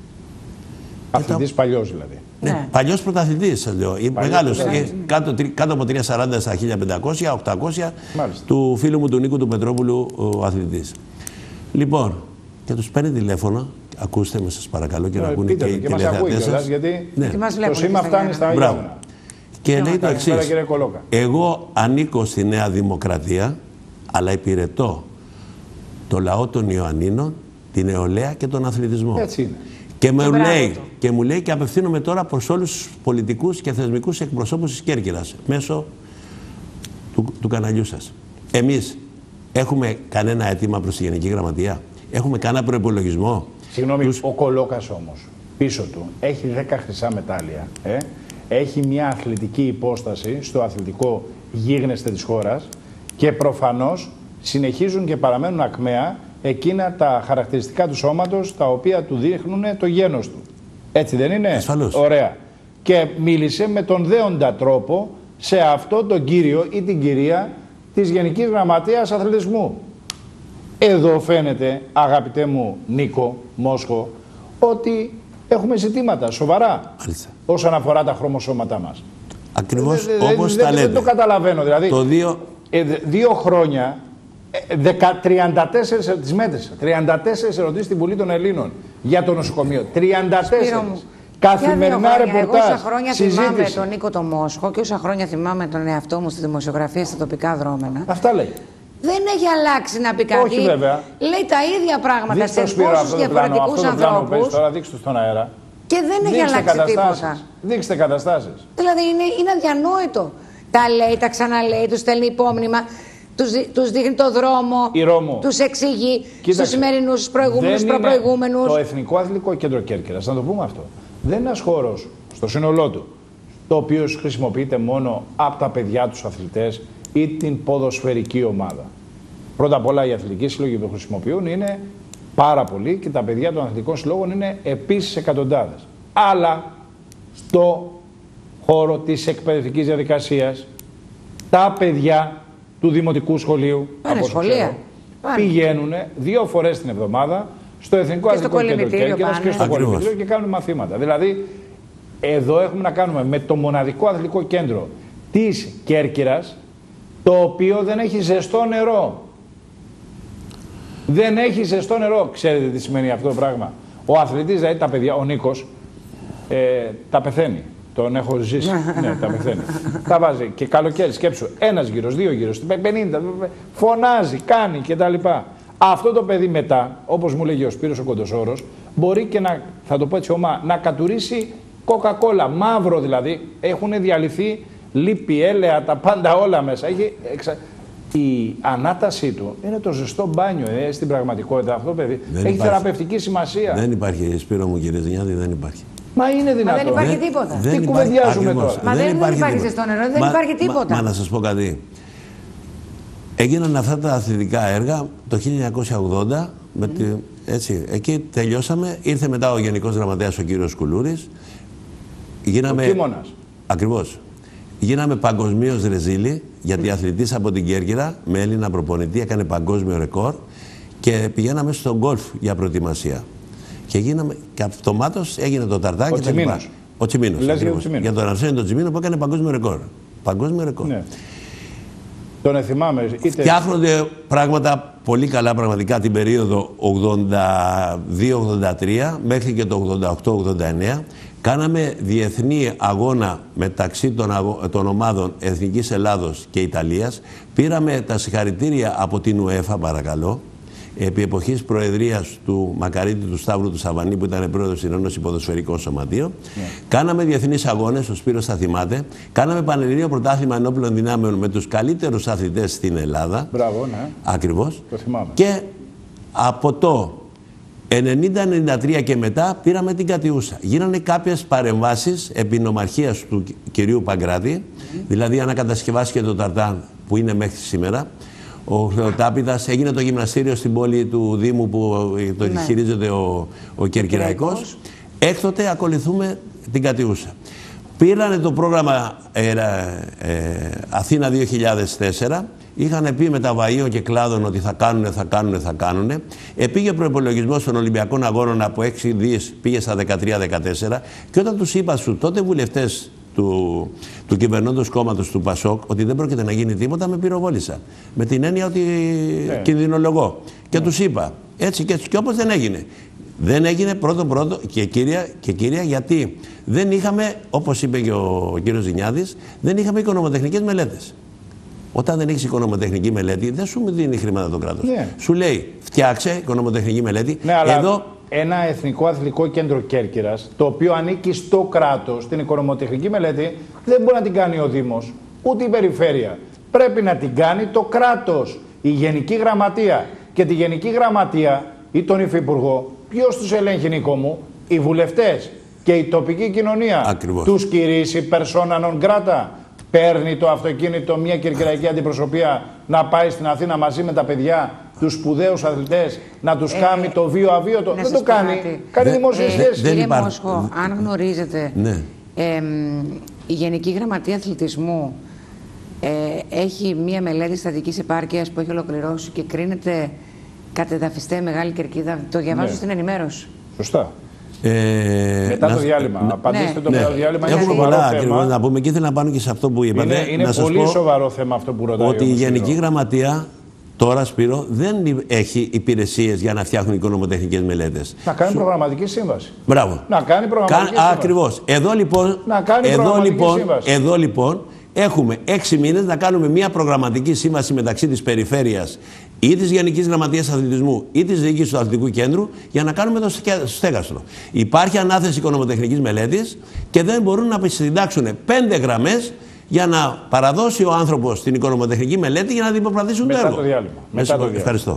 Αθλητής παλιός δηλαδή. Ναι, παλιός πρωταθλητής σας λέω. Μεγάλος, κάτω από 340 στα 1500, 800 του φίλου μου του Νίκου του Πετρόπουλου ο αθλητής. Λοιπόν, και τους παίρνει τηλέφωνο, ακούστε με σας παρακαλώ και να ακούνε και οι τηλεθεατές σας. Γιατί το σήμα φτάνει στα Άγια. Και λέει το εξής, εγώ ανήκω στη Νέα Δημοκρατία, αλλά υπηρετώ το λαό των Ιωαννίνων, την νεολαία και τον αθλητισμό. Έτσι είναι. Και μου λέει και απευθύνομαι τώρα προς όλους τους πολιτικούς και θεσμικούς εκπροσώπους της Κέρκυρας μέσω του καναλιού σας. Εμείς έχουμε κανένα αίτημα προς τη Γενική Γραμματεία? Έχουμε κανένα προϋπολογισμό? Συγγνώμη, ο Κολόκας όμως πίσω του έχει 10 χρυσά μετάλλια. Έχει μια αθλητική υπόσταση στο αθλητικό γίγνεσθε της χώρας και προφανώς συνεχίζουν και παραμένουν ακμαία εκείνα τα χαρακτηριστικά του σώματος τα οποία του δείχνουν το γένος του. Έτσι δεν είναι? Ασφαλώς. Ωραία. Και μίλησε με τον δέοντα τρόπο σε αυτό τον κύριο ή την κυρία της Γενικής Γραμματείας Αθλητισμού. Εδώ φαίνεται, αγαπητέ μου Νίκο Μόσχο, ότι έχουμε ζητήματα σοβαρά όσον αφορά τα χρωμοσώματά μας. Ακριβώς όπως τα λέτε. Δεν το καταλαβαίνω. Δηλαδή, 2 χρόνια, 34 τις μέτρησα, 34 ερωτήσεις στην Βουλή των Ελλήνων για το νοσοκομείο. 34. Καθημερινά ρεπορτάζ, εγώ όσα χρόνια θυμάμαι τον Νίκο τον Μόσχο και όσα χρόνια θυμάμαι τον εαυτό μου στη δημοσιογραφία στα τοπικά δρόμενα. Αυτά λέει. Δεν έχει αλλάξει να πει κάτι. Όχι, βέβαια. Λέει τα ίδια πράγματα σε πόσους διαφορετικούς ανθρώπους. Τώρα δείξτε στον αέρα. Και δεν έχει αλλάξει τίποτα. Δείξτε καταστάσεις. Δηλαδή είναι αδιανόητο. Τα λέει, τα ξαναλέει, τους στέλνει υπόμνημα, τους δείχνει το δρόμο, τους εξηγεί στους σημερινούς, προηγούμενους, προπροηγούμενους. Το Εθνικό Αθλητικό Κέντρο Κέρκυρας, να το πούμε αυτό, δεν είναι ένας χώρος στο σύνολό του, το οποίο χρησιμοποιείται μόνο από τα παιδιά τους αθλητές ή την ποδοσφαιρική ομάδα. Πρώτα απ' όλα οι αθλητικοί σύλλογοι που χρησιμοποιούν είναι πάρα πολλοί και τα παιδιά των αθλητικών συλλόγων είναι επίσης εκατοντάδες. Αλλά στο χώρο της εκπαιδευτικής διαδικασίας, τα παιδιά του δημοτικού σχολείου πηγαίνουν 2 φορές την εβδομάδα στο Εθνικό Αθλητικό Κέντρο Κέρκυρας και στο Κολυμβητήριο και κάνουν μαθήματα. Δηλαδή, εδώ έχουμε να κάνουμε με το μοναδικό αθλητικό κέντρο της Κέρκυρας, το οποίο δεν έχει ζεστό νερό. Δεν έχει ζεστό νερό. Ξέρετε τι σημαίνει αυτό το πράγμα? Ο αθλητής, δηλαδή τα παιδιά, ο Νίκος, τα πεθαίνει. Τον έχω ζήσει. Ναι, τα πεθαίνει. Τα βάζει και καλοκαίρι, σκέψου, 1 γύρος, 2 γύρος, 50, φωνάζει, κάνει κτλ. Αυτό το παιδί μετά, όπως μου λέγει ο Σπύρος ο Κοντοσόρος, μπορεί και να, θα το πω έτσι ομά, να κατουρίσει κοκακόλα, μαύρο δηλαδή. Έχουν διαλυθεί λίπη, έλαια, τα πάντα όλα μέσα. Η ανάτασή του είναι το ζεστό μπάνιο. Στην πραγματικότητα αυτό, παιδί, έχει θεραπευτική σημασία. Δεν υπάρχει, Σπύρο μου, κύριε Ζηνιάδη, δεν υπάρχει. Μα είναι δυνατόν. Μα δεν υπάρχει τίποτα. Τι κουβεντιάζουμε τώρα? Μα δεν υπάρχει ζεστό νερό, δεν υπάρχει τίποτα. Μα να σας πω κάτι. Έγιναν αυτά τα αθλητικά έργα το 1980. Έτσι, εκεί τελειώσαμε. Ήρθε μετά ο Γενικός Γραμματέας ο κύριος Κουλούρης. Γίναμε. Ο Κίμωνας. Ακριβώς. Γίναμε παγκοσμίως ρεζίλοι, γιατί αθλητής από την Κέρκυρα με Έλληνα προπονητή έκανε παγκόσμιο ρεκόρ και πηγαίναμε στον γκολφ για προετοιμασία. Και γίναμε, και αυτομάτως έγινε το ταρτάκι. Ο Τσιμίνος. Ο Τσιμίνος. Για τον Αρσένη τον Τσιμίνο που έκανε παγκόσμιο ρεκόρ. Παγκόσμιο ρεκόρ. Ναι. Τον θυμάμαι. Φτιάχνονται πράγματα πολύ καλά πραγματικά την περίοδο 82-83 μέχρι και το 88-89. Κάναμε διεθνή αγώνα μεταξύ των ομάδων Εθνικής Ελλάδος και Ιταλίας. Πήραμε τα συγχαρητήρια από την UEFA, παρακαλώ, επί εποχής προεδρίας του Μακαρίτη του Σταύρου του Σαββανή, που ήταν πρόεδρος στην Ένωση Ποδοσφαιρικών Σωματείων. Κάναμε διεθνείς αγώνες, ο Σπύρος θα θυμάται. Κάναμε πανελληνίο πρωτάθλημα ενόπλων δυνάμεων με τους καλύτερους αθλητές στην Ελλάδα. Μπράβο, ναι. Ακριβώς. Το θυμάμαι. Και από το 90-93 και μετά πήραμε την Κατιούσα. Γίνανε κάποιες παρεμβάσεις επί νομαρχίας του κυρίου Παγκράτη, δηλαδή ανακατασκευάστηκε το ταρτάν που είναι μέχρι σήμερα. Ο Χρεοτάπηδας, έγινε το γυμναστήριο στην πόλη του Δήμου που το χειρίζεται ο Κερκυραϊκός. Έκτοτε ακολουθούμε την Κατιούσα. Πήρανε το πρόγραμμα Αθήνα 2004. Είχαν πει με τα Βαΐων και Κλάδων ότι θα κάνουν. Επήγε προϋπολογισμός των Ολυμπιακών Αγώνων από 6 δις, πήγε στα 13-14. Και όταν τους είπα στους τότε βουλευτές του κυβερνώντος κόμματος του Πασόκ ότι δεν πρόκειται να γίνει τίποτα, με πυροβόλησαν. Με την έννοια ότι κινδυνολογώ. Και τους είπα έτσι και έτσι, και όπως δεν έγινε. Δεν έγινε πρώτο και κύρια γιατί δεν είχαμε, όπως είπε και ο κύριος Ζηνιάδης, δεν είχαμε οικονομοτεχνικές μελέτες. Όταν δεν έχεις οικονομοτεχνική μελέτη, δεν σου δίνει χρήματα το κράτος. Ναι. Σου λέει φτιάξε οικονομοτεχνική μελέτη. Ναι, αλλά ένα Εθνικό Αθλητικό Κέντρο Κέρκυρας, το οποίο ανήκει στο κράτος, την οικονομοτεχνική μελέτη, δεν μπορεί να την κάνει ο Δήμος, ούτε η Περιφέρεια. Πρέπει να την κάνει το κράτος, η Γενική Γραμματεία. Και τη Γενική Γραμματεία ή τον Υφυπουργό, ποιος τους ελέγχει, Νίκο μου? Οι βουλευτές και η τοπική κοινωνία. Ακριβώς. Τους κηρύσει persona non grata. Παίρνει το αυτοκίνητο μια κερκυραϊκή αντιπροσωπεία να πάει στην Αθήνα μαζί με τα παιδιά, τους σπουδαίους αθλητές, να τους κάνει το βίο αβίωτο? Δεν το κάνει. Κάνει δημόσιες σχέσεις. Κύριε Μόσχο, αν γνωρίζετε, η Γενική Γραμματεία Αθλητισμού έχει μία μελέτη στατικής επάρκειας που έχει ολοκληρώσει και κρίνεται κατεδαφιστέ Μεγάλη Κερκίδα. Το διαβάζω στην ενημέρωση. Σωστά. Μετά το διάλειμμα. Απαντήστε το μετά το διάλειμμα. Έχουμε πολλά ακριβώς να πούμε και ήθελα να πάνω και σε αυτό που είπατε. Είναι πολύ σοβαρό θέμα αυτό που ρωτάει. Ότι η Γενική Γραμματεία τώρα, Σπύρο, δεν έχει υπηρεσίες για να φτιάχνουν οικονομοτεχνικές μελέτες. Να κάνει προγραμματική σύμβαση. Μπράβο. Να κάνει προγραμματική σύμβαση. Ακριβώς. Εδώ λοιπόν Έχουμε 6 μήνες να κάνουμε μια προγραμματική σύμβαση μεταξύ της Περιφέρειας ή της Γενικής Γραμματείας Αθλητισμού ή της Διοίκησης του Αθλητικού Κέντρου για να κάνουμε το στέγαστρο. Υπάρχει ανάθεση οικονομοτεχνικής μελέτης και δεν μπορούν να συντάξουν 5 γραμμές για να παραδώσει ο άνθρωπος την οικονομοτεχνική μελέτη για να δημοπρατήσουν το έργο. Μετά το διάλειμμα. Ευχαριστώ.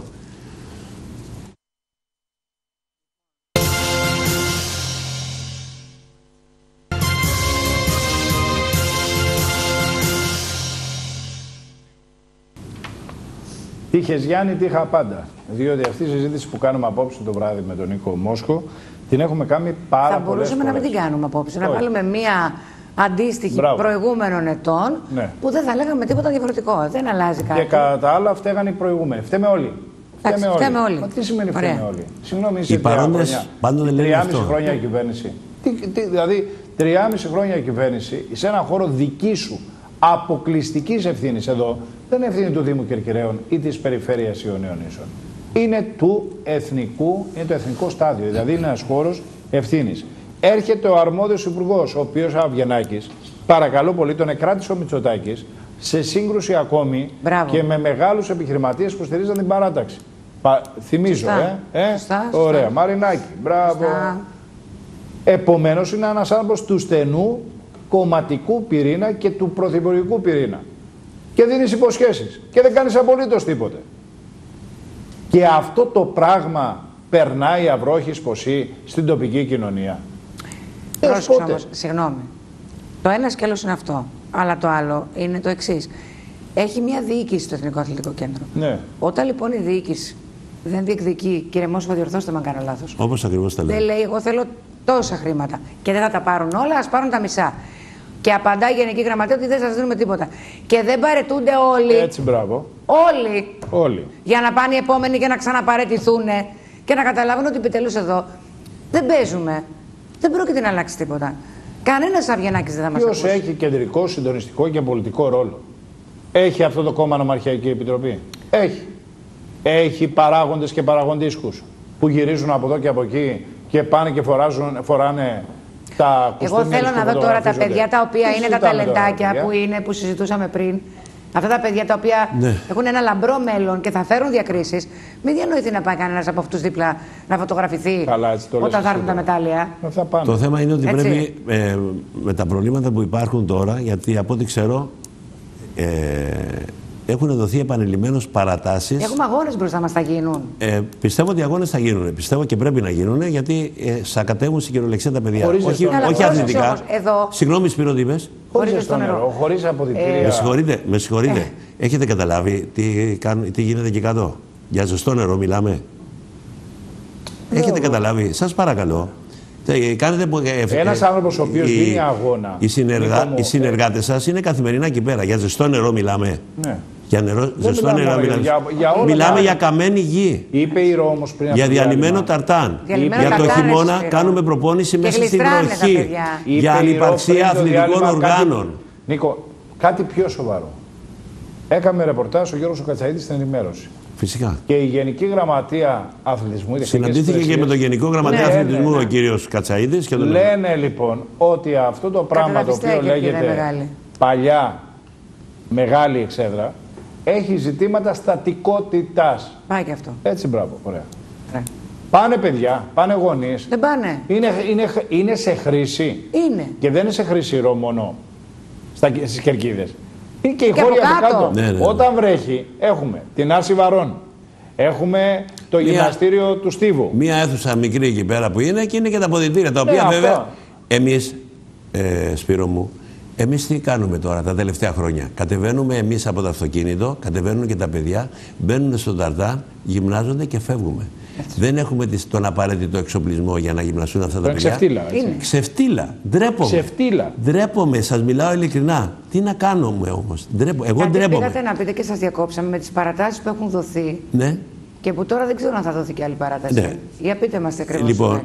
Τύχες Γιάννη, τύχα πάντα. Διότι αυτή η συζήτηση που κάνουμε απόψε το βράδυ με τον Νίκο Μόσχο την έχουμε κάνει πάρα πολλές φορές. Θα μπορούσαμε να μην την κάνουμε απόψε. Να βάλουμε μία αντίστοιχη προηγούμενων ετών που δεν θα λέγαμε τίποτα διαφορετικό. Δεν αλλάζει κάτι. Και κατά τα άλλα φταίγαν οι προηγούμενοι. Φταίμε όλοι. Φταίμε όλοι. Μα τι σημαίνει φταίμε όλοι? Συγγνώμη, είσαι 3,5 χρόνια η κυβέρνηση. Δηλαδή 3,5 χρόνια η κυβέρνηση σε έναν χώρο δική σου αποκλειστικής ευθύνης εδώ. Δεν είναι ευθύνη του Δήμου Κερκυραίων ή της Περιφέρειας Ιωνίων Ίσων. Είναι του εθνικού, είναι το εθνικό στάδιο. Δηλαδή είναι ένας χώρος ευθύνης. Έρχεται ο αρμόδιος υπουργός, ο οποίος Αβγενάκης, παρακαλώ πολύ, τον εκράτησε ο Μητσοτάκης, σε σύγκρουση ακόμη και με μεγάλους επιχειρηματίες που στηρίζαν την παράταξη. Θυμίζω, Σωστά. Ωραία. Μαρινάκη, μπράβο. Επομένως είναι ένας άνθρωπος του στενού κομματικού πυρήνα και του πρωθυπουργικού πυρήνα. Και δίνεις υποσχέσεις και δεν κάνεις απολύτως τίποτε. Και αυτό το πράγμα περνάει αυρόχης ποσή στην τοπική κοινωνία. Πρόσεξε όμως, συγγνώμη. Το ένα σκέλος είναι αυτό, αλλά το άλλο είναι το εξής. Έχει μια διοίκηση στο Εθνικό Αθλητικό Κέντρο. Ναι. Όταν λοιπόν η διοίκηση δεν διεκδικεί, κύριε Μόσχο, διορθώστε με αν κάνω λάθος. Όπως ακριβώς τα λέει. Δεν λέει, εγώ θέλω τόσα χρήματα και δεν θα τα πάρουν όλα, ας πάρουν τα μισά. Και απαντάει η Γενική Γραμματεία ότι δεν σας δίνουμε τίποτα. Και δεν παρετούνται όλοι. Έτσι, μπράβο. Όλοι. Για να πάνε οι επόμενοι και να ξαναπαρετηθούν και να καταλάβουν ότι επιτελώς εδώ δεν παίζουμε. Δεν πρόκειται να αλλάξει τίποτα. Κανένας Αβγενάκης δεν θα μας ακούσει. Ποιος έχει κεντρικό, συντονιστικό και πολιτικό ρόλο? Έχει αυτό το κόμμα Νομαρχιακή Επιτροπή? Έχει. Έχει παράγοντες και παραγοντίσκους που γυρίζουν από εδώ και από εκεί και πάνε και φοράνε τα κουστούμια. Εγώ θέλω να δω τώρα τα παιδιά τα οποία είναι τα ταλεντάκια που συζητούσαμε πριν. Αυτά τα παιδιά τα οποία έχουν ένα λαμπρό μέλλον και θα φέρουν διακρίσεις. Μην διανοηθεί να πάει κανένας από αυτούς δίπλα να φωτογραφηθεί όταν θα έρθουν τα μετάλλια. Το θέμα είναι ότι πρέπει με τα προβλήματα που υπάρχουν τώρα, γιατί από ό,τι ξέρω έχουν δοθεί επανειλημμένως παρατάσεις. Έχουμε αγώνες μπροστά μας, θα γίνουν. Πιστεύω ότι οι αγώνες θα γίνουν. Πιστεύω και πρέπει να γίνουν, γιατί σακατεύουν στην κυριολεξία τα παιδιά. Όχι αθλητικά. Συγγνώμη, Σπύρο, τι είπες? Χωρίς ζεστό νερό, χωρίς αποδυτήρια. Με συγχωρείτε. Έχετε καταλάβει τι γίνεται εκεί κάτω? Για ζεστό νερό μιλάμε? Έχετε καταλάβει? Σας παρακαλώ. Ένας άνθρωπος ο οποίος δίνει αγώνα. Οι συνεργάτες σας είναι καθημερινά εκεί πέρα. Για ζεστό νερό μιλάμε. Ναι. Για ζεστό νερό μιλάμε. Μιλάμε για καμένη γη. Είπε η Ρώμος πριν. Για διαλυμένο ταρτάν. Για το χειμώνα κάνουμε προπόνηση μέσα στην βροχή. Για ανυπαρξία αθλητικών οργάνων. Νίκο, κάτι πιο σοβαρό. Έκαμε ρεπορτάζ ο Γιώργος Κατσαΐδης στην ενημέρωση. Φυσικά. Και η Γενική Γραμματεία Αθλητισμού. Συναντήθηκε και με τον Γενικό Γραμματέα Αθλητισμού ο κύριος Κατσαΐδης. Και λένε λοιπόν ότι αυτό το πράγμα το οποίο λέγεται παλιά μεγάλη εξέδρα έχει ζητήματα στατικότητας. Πάει και αυτό. Έτσι, μπράβο, ωραία. Πάνε παιδιά, πάνε γονείς. Δεν πάνε. Είναι σε χρήση. Είναι. Και δεν είναι σε χρήση μόνο στις κερκίδες. Είναι και οι χώροι από κάτω. Ναι. Όταν βρέχει, έχουμε την Άρση Βαρών. Έχουμε το γυμναστήριο του Στίβου. Μία αίθουσα μικρή εκεί πέρα που είναι και είναι και τα αποδυτήρια. Τα οποία βέβαια εμείς, Σπύρο μου, εμείς τι κάνουμε τώρα τα τελευταία χρόνια? Κατεβαίνουμε εμείς από το αυτοκίνητο, κατεβαίνουν και τα παιδιά, μπαίνουν στον ταρτά, γυμνάζονται και φεύγουμε. Έτσι. Δεν έχουμε τον απαραίτητο εξοπλισμό για να γυμναστούν αυτά τα παιδιά. Ξεφτύλα. Ντρέπομαι, σας μιλάω ειλικρινά. Τι να κάνουμε όμως? Εγώ ντρέπομαι. Πήγατε να πείτε και σας διακόψαμε με τις παρατάσεις που έχουν δοθεί. Ναι. Και που τώρα δεν ξέρω αν θα δοθεί και άλλη παράταση. Ναι. Για πείτε μας ακριβώς. Λοιπόν,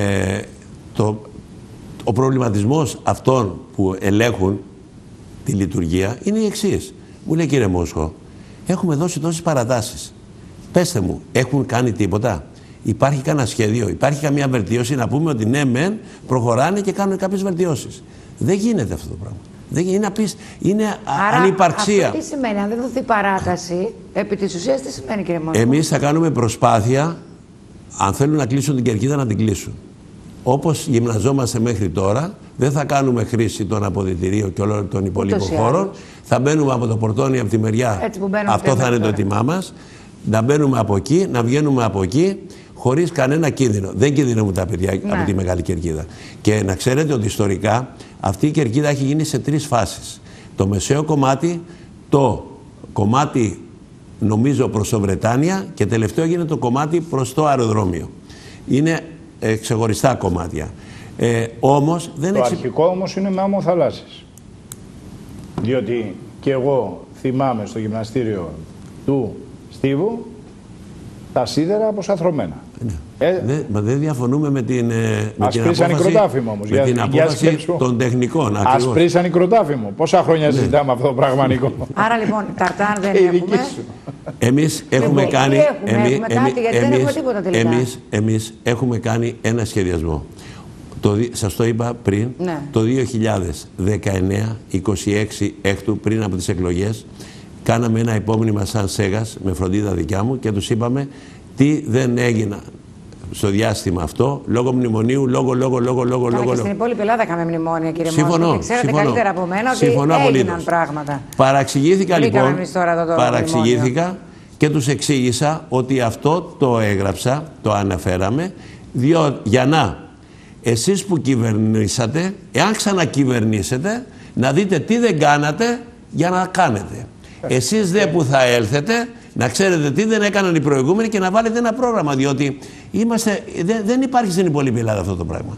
ο προβληματισμός αυτών που ελέγχουν τη λειτουργία είναι η εξής. Μου λέει, κύριε Μόσχο, έχουμε δώσει τόσες παρατάσεις. Πέστε μου, έχουν κάνει τίποτα? Υπάρχει κανένα σχέδιο? Υπάρχει καμία βελτίωση? Να πούμε ότι ναι, μεν προχωράνε και κάνουν κάποιες βελτιώσεις. Δεν γίνεται αυτό το πράγμα. Είναι ανυπαρξία. Αυτό τι σημαίνει, αν δεν δοθεί παράταση, επί της ουσίας τι σημαίνει, κύριε Μόνιμο? Εμείς θα κάνουμε προσπάθεια, αν θέλουν να κλείσουν την κερκίδα, να την κλείσουν. Όπως γυμναζόμαστε μέχρι τώρα, δεν θα κάνουμε χρήση των αποδυτηρίων και όλων των υπολείπων χώρων. Θα μπαίνουμε από το πορτόνι, από τη μεριά. Αυτό θα είναι το έτοιμά μας. Να μπαίνουμε από εκεί, να βγαίνουμε από εκεί, χωρίς κανένα κίνδυνο. Δεν κινδυνεύουν τα παιδιά από τη Μεγάλη Κερκίδα. Και να ξέρετε ότι ιστορικά αυτή η κερκίδα έχει γίνει σε 3 φάσεις. Το μεσαίο κομμάτι, το κομμάτι νομίζω προς το Βρετάνια και τελευταίο έγινε το κομμάτι προς το αεροδρόμιο. Είναι ξεχωριστά κομμάτια. Όμως δεν το αρχικό όμως είναι με άμμο θαλάσσης. Διότι και εγώ θυμάμαι στο γυμναστήριο του Στίβου τα σίδερα αποσαθρωμένα. Μα δεν διαφωνούμε με την απόφαση, όμως, με την απόφαση των τεχνικών. Ασπρίσαν η κροτάφημο. Πόσα χρόνια συζητάμε αυτό το πραγματικό. Άρα λοιπόν, ταρτάν δεν έχουμε. Εμείς έχουμε κάνει... Εμείς έχουμε κάνει ένα σχεδιασμό. Σας το είπα πριν, το 2019, 26 έκτου, πριν από τις εκλογές, κάναμε ένα υπόμνημα σαν Σέγας, με φροντίδα δικιά μου, και τους είπαμε τι δεν έγινα στο διάστημα αυτό, λόγω μνημονίου, λόγω. Και στην υπόλοιπη Ελλάδα είχαμε μνημόνια, κύριε Μόνιμο. Συμφωνώ. Ξέρετε καλύτερα από μένα ότι έγιναν πράγματα. Παραξηγήθηκα λοιπόν, και τους εξήγησα ότι αυτό το έγραψα, το αναφέραμε, για να εσείς που κυβερνήσατε, εάν ξανακυβερνήσετε, να δείτε τι δεν κάνατε για να κάνετε. Εσείς δε που θα έλθετε, να ξέρετε τι δεν έκαναν οι προηγούμενοι και να βάλετε ένα πρόγραμμα, διότι δεν υπάρχει στην υπόλοιπη Ελλάδα αυτό το πράγμα.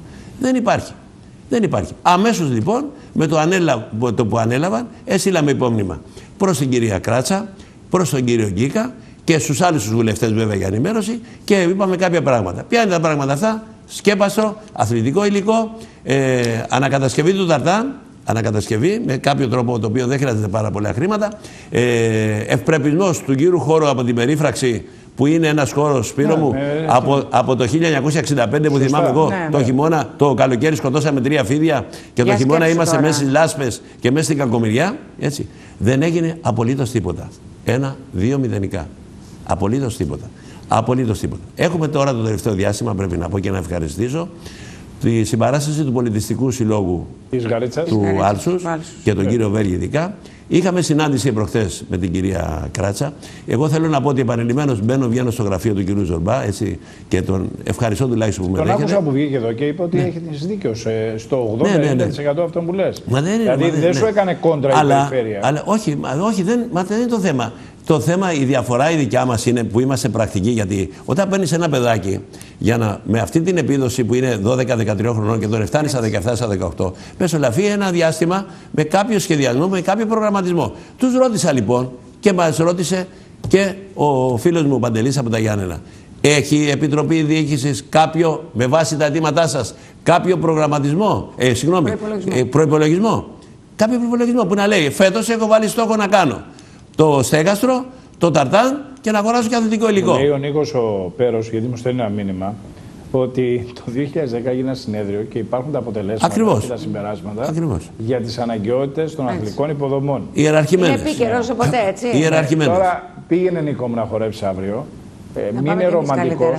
Δεν υπάρχει. Αμέσως λοιπόν, με το που ανέλαβαν, έστειλαμε υπόμνημα προς την κυρία Κράτσα, προς τον κύριο Γκίκα και στους άλλους τους βουλευτές βέβαια για ενημέρωση, και είπαμε κάποια πράγματα. Ποια είναι τα πράγματα αυτά? Σκέπαστρο, αθλητικό υλικό, ανακατασκευή του ταρτάν, ανακατασκευή με κάποιο τρόπο το οποίο δεν χρειάζεται πάρα πολλά χρήματα, ευπρεπισμός του γύρου χώρου από την περίφραξη, που είναι ένας χώρος, Σπύρο μου, από το 1965 που θυμάμαι εγώ, το χειμώνα, το καλοκαίρι σκοτώσαμε 3 φίδια και το χειμώνα είμαστε μέσα στις λάσπες και μέσα στην κακομοιριά. Έτσι. Δεν έγινε απολύτως τίποτα. 1-2 μηδενικά. Απολύτως τίποτα. Έχουμε τώρα το τελευταίο διάστημα, πρέπει να πω και να ευχαριστήσω, τη συμπαράσταση του Πολιτιστικού Συλλόγου του Άλσους και τον κύριο Βέργη ειδικά. Είχαμε συνάντηση προχθές με την κυρία Κράτσα. Εγώ θέλω να πω ότι επανειλημμένως βγαίνω στο γραφείο του κυρίου Ζορμπά, έτσι, και τον ευχαριστώ τουλάχιστον που με δέχεται. Τον άκουσα που βγήκε εδώ και είπε ότι έχεις δίκιο στο 80% αυτό που λες. Δηλαδή δεν σου έκανε κόντρα η περιφέρεια. Αλλά όχι, δεν είναι το θέμα. Το θέμα, η διαφορά η δικιά μας είναι που είμαστε πρακτικοί, γιατί όταν παίρνεις ένα παιδάκι με αυτή την επίδοση που είναι 12-13 χρονών και τον φτάνει στα 17-18, μεσολαβεί ένα διάστημα με κάποιο σχεδιασμό, με κάποιο προγραμματισμό. Τους ρώτησα λοιπόν και μας ρώτησε και ο φίλος μου ο Παντελής από τα Γιάννενα. Έχει η Επιτροπή Διοίκησης κάποιο, με βάση τα αιτήματά σας, κάποιο προγραμματισμό, προϋπολογισμό. Κάποιο προϋπολογισμό που να λέει φέτος έχω βάλει στόχο να κάνω το στέγαστρο, το ταρτάν και να αγοράσω και αθλητικό υλικό. Λέει ο Νίκος ο Πέρος, γιατί μου στέλνει ένα μήνυμα, ότι το 2010 έγινε ένα συνέδριο και υπάρχουν τα αποτελέσματα και τα συμπεράσματα για τις αναγκαιότητες των αθλητικών υποδομών. Ιεραρχημένες. Είναι επίκαιρος οπότε, έτσι. Ιεραρχημένες. Τώρα πήγαινε, Νίκο μου, να χορέψει αύριο. Μην είναι ρομαντικός.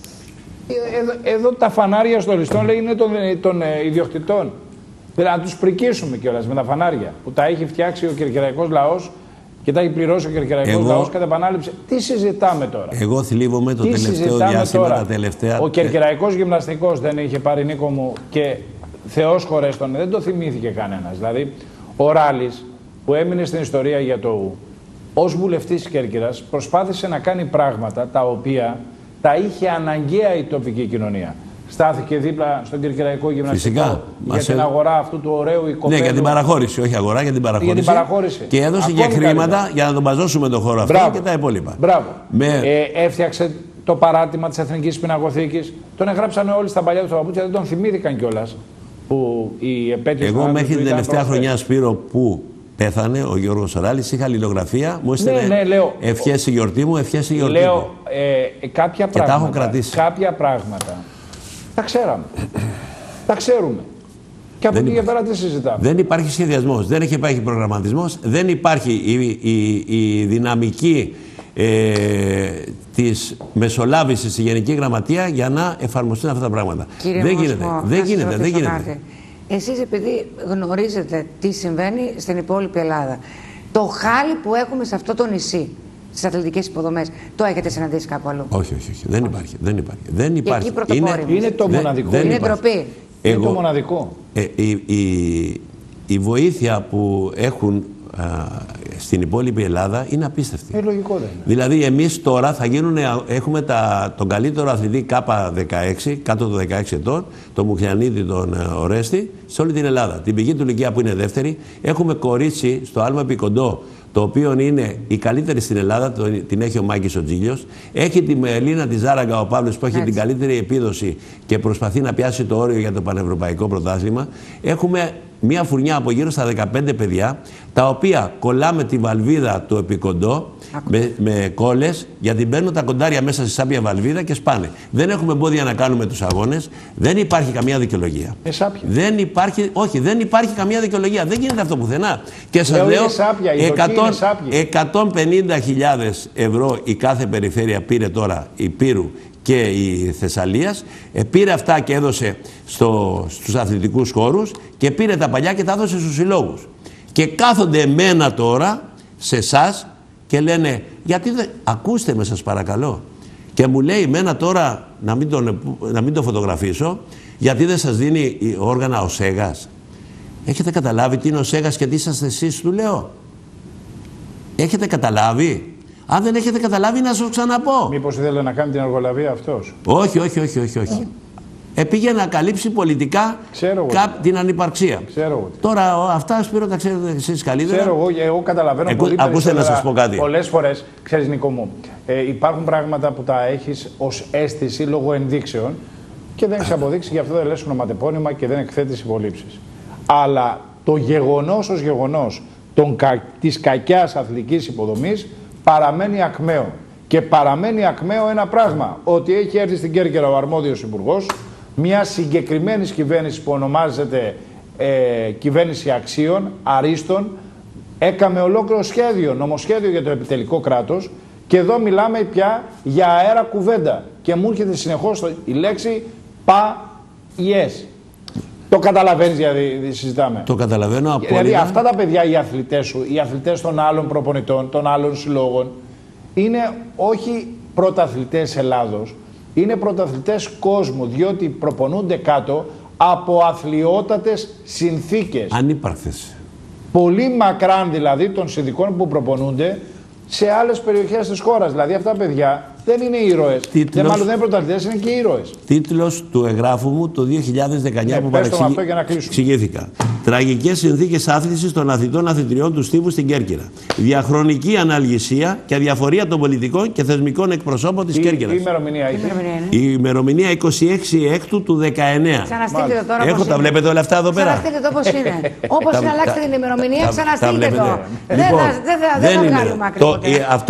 Εδώ τα φανάρια στο ληστόν λέει είναι των ιδιοκτητών. Δηλαδή να τους πρικίσουμε κιόλας με τα φανάρια που τα έχει φτιάξει ο κερκυραϊκός λαός και τα έχει πληρώσει ο κερκυραϊκός λαός κατά επανάληψη. Τι συζητάμε τώρα? Εγώ θλίβομαι το τελευταίο διάστημα, τα τελευταία. Ο κερκυραϊκός γυμναστικός δεν είχε πάρει, Νίκο μου, και Θεός χωρέστον, δεν το θυμήθηκε κανένας. Δηλαδή, ο Ράλης που έμεινε στην ιστορία για το ΟΥ, ως βουλευτής της Κέρκυρας, προσπάθησε να κάνει πράγματα τα οποία τα είχε αναγκαία η τοπική κοινωνία. Στάθηκε δίπλα στον κερκυραϊκό γυμναστικό για την αγορά αυτού του ωραίου οικοπαίδου. Ναι, για την παραχώρηση, όχι αγορά, για την παραχώρηση. Και έδωσε και χρήματα για να τον μπαζώσουμε τον χώρο αυτό και τα υπόλοιπα. Μπράβο. Έφτιαξε το παράρτημα της Εθνικής Πινακοθήκης. Τον εγράψανε όλοι στα παλιά του παπούτσια, δεν τον θυμήθηκαν κιόλας. Εγώ μέχρι την τελευταία χρονιά, Σπύρο, που πέθανε ο Γιώργος Ράλης, είχα αλληλογραφία, μου έστειλε ευχές η γιορτή μου, ευχές η γιορτή μου. Λέω, κάποια πράγματα τα ξέραμε. Τα ξέρουμε. Και από εκεί και πέρα τι συζητάμε. Δεν υπάρχει σχεδιασμός, δεν έχει υπάρχει προγραμματισμός, δεν υπάρχει η δυναμική της μεσολάβησης στη Γενική Γραμματεία για να εφαρμοστούν αυτά τα πράγματα. Κύριε Μόσχο, δεν γίνεται. Εσείς επειδή γνωρίζετε τι συμβαίνει στην υπόλοιπη Ελλάδα, το χάλι που έχουμε σε αυτό το νησί, στις αθλητικές υποδομές, το έχετε συναντήσει κάπου αλλού? Όχι. Δεν υπάρχει. Είναι το μοναδικό. Είναι ντροπή. Είναι το μοναδικό. Η βοήθεια που έχουν στην υπόλοιπη Ελλάδα είναι απίστευτη. Λογικό δεν είναι. Δηλαδή εμείς τώρα έχουμε τον καλύτερο αθλητή K16, κάτω των 16 ετών, τον Μουχιανίδη, τον Ορέστη, σε όλη την Ελλάδα. Την Πηγή του Λυκεία που είναι δεύτερη. Έχουμε κορίτσι στο άλμα επικοντό, το οποίο είναι η καλύτερη στην Ελλάδα, την έχει ο Μάκης ο Τζίλιος. Έχει τη Μελίνα τη Ζάραγκα ο Παύλος που έχει την καλύτερη επίδοση και προσπαθεί να πιάσει το όριο για το πανευρωπαϊκό πρωτάθλημα. Έχουμε μία φουρνιά από γύρω στα 15 παιδιά, τα οποία κολλάμε τη βαλβίδα του επικοντό με κόλλες, γιατί μπαίνουν τα κοντάρια μέσα στη σάπια βαλβίδα και σπάνε. Δεν έχουμε εμπόδια να κάνουμε τους αγώνες, δεν υπάρχει καμία δικαιολογία. Δεν υπάρχει καμία δικαιολογία. Δεν γίνεται αυτό πουθενά. Και σας λέω, 150.000 ευρώ η κάθε περιφέρεια πήρε τώρα η Πύρου και η Θεσσαλίας, πήρε αυτά και έδωσε στους αθλητικούς χώρους και πήρε τα παλιά και τα έδωσε στους συλλόγους. Και κάθονται εμένα τώρα σε εσάς και λένε, γιατί δεν... Ακούστε με σας παρακαλώ. Και μου λέει εμένα τώρα να μην το φωτογραφίσω, γιατί δεν σας δίνει όργανα ο Σέγας. Έχετε καταλάβει τι είναι ο Σέγας και τι είσαστε εσείς, του λέω? Έχετε καταλάβει? Αν δεν έχετε καταλάβει, να σας ξαναπώ. Μήπως ήθελε να κάνει την εργολαβία αυτός? Όχι. Πήγε να καλύψει πολιτικά την ανυπαρξία. Τώρα αυτά, Σπύρο, τα ξέρετε εσείς καλύτερα. Εγώ καταλαβαίνω πολύ περισσότερα. Ακούστε να σας πω κάτι. Πολλές φορές, ξέρεις Νίκο μου, υπάρχουν πράγματα που τα έχεις ως αίσθηση λόγω ενδείξεων και δεν έχεις αποδείξει, γι' αυτό δεν λες ονοματεπώνυμα και δεν εκθέτεις υπολείψεις. Αλλά το γεγονός ως γεγονός της κακιάς αθλητικής υποδομής παραμένει ακμαίο. Και παραμένει ακμαίο ένα πράγμα, ότι έχει έρθει στην Κέρκυρα ο αρμόδιος υπουργός, μια συγκεκριμένη κυβέρνηση που ονομάζεται κυβέρνηση αξίων, αρίστων, έκαμε ολόκληρο σχέδιο, νομοσχέδιο για το επιτελικό κράτος και εδώ μιλάμε πια για αέρα κουβέντα και μου έρχεται συνεχώς η λέξη πα-ιες. Το καταλαβαίνεις γιατί συζητάμε? Το καταλαβαίνω απόλυτα. Δηλαδή αυτά τα παιδιά, οι αθλητές σου, οι αθλητές των άλλων προπονητών, των άλλων συλλόγων, είναι όχι πρωταθλητές Ελλάδος, είναι πρωταθλητές κόσμου, διότι προπονούνται κάτω από αθλιότατες συνθήκες. Ανύπαρκτες. Πολύ μακράν δηλαδή των συνδικών που προπονούνται σε άλλες περιοχές της χώρας. Δηλαδή αυτά τα παιδιά δεν είναι ήρωες. Μάλλον δεν είναι πρωταθλητές, είναι και ήρωες. Τίτλος του εγγράφου μου το 2019 που παρεξηγήθηκα. Τραγικές συνθήκες άθλησης των αθλητών αθλητριών του Στίβου στην Κέρκυρα. Διαχρονική αναλγησία και αδιαφορία των πολιτικών και θεσμικών εκπροσώπων της Κέρκυρας. Η ημερομηνία είναι. Η ημερομηνία 26 Έκτου του 19. Ξαναστείλτε το τώρα. Έχω, τα βλέπετε όλα αυτά εδώ πέρα. Ξαναστείλτε το πώς είναι. Όπως είναι, αλλάξτε την ημερομηνία, ξαναστείλτε το. Δεν θα βγάλουμε ακριβώς.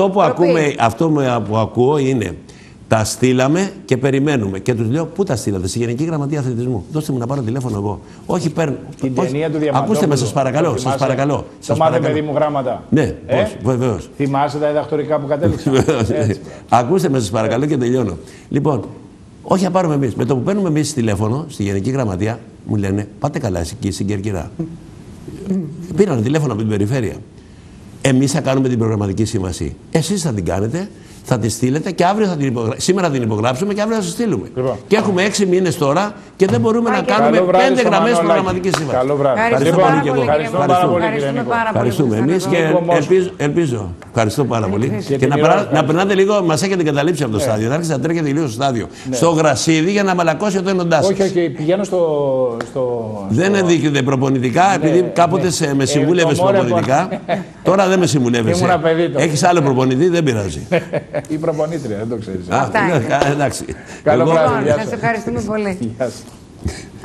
Αυτό που ακούω είναι, τα στείλαμε και περιμένουμε. Και τους λέω, πού τα στείλατε? Στη Γενική Γραμματεία Αθλητισμού. Δώστε μου να πάρω τηλέφωνο εγώ. Όχι, παίρνω. Την ταινία του Διαμαντόπουλου. Ακούστε με, σας παρακαλώ. Το μάθε παιδί μου γράμματα. Ναι, βεβαίως. Θυμάσαι τα διδακτορικά που κατέληξαν? Ακούστε με, σας παρακαλώ και τελειώνω. Λοιπόν, όχι να πάρουμε εμείς. Με το που παίρνουμε εμείς τηλέφωνο στη Γενική Γραμματεία, μου λένε, πάτε καλά εκεί στην Κέρκυρα. Πήραν τηλέφωνο από την περιφέρεια. Εμείς θα κάνουμε την προγραμματική σύμβαση. Εσείς θα την κάνετε, θα τη στείλετε και αύριο σήμερα την υπογράψουμε και αύριο θα σας στείλουμε. Και έχουμε 6 μήνες τώρα και δεν μπορούμε να κάνουμε 5 γραμμές προγραμματικής σύμβασης. Καλό βράδυ. Ευχαριστούμε πάρα πολύ. Ευχαριστούμε εμείς και ελπίζω. Ευχαριστώ πάρα πολύ. Και να περνάτε λίγο, μας έχετε καταλήψει από το στάδιο. Να άρχισετε να τρέχετε λίγο στο στάδιο. Στο γρασίδι για να μαλακώσει το ένοντά σας. Όχι, πηγαίνω στο. Δεν ενδείκνυται προπονητικά, επειδή κάποτε με συμβούλευες προπονητικά. Τώρα δεν με συμβουλεύεσαι. Έχεις άλλο προπονητή, δεν πειράζει. Ή προπονήτρια, δεν το ξέρεις. Εντάξει. Καλό βράδυ. Σας ευχαριστούμε πολύ. Γεια σας.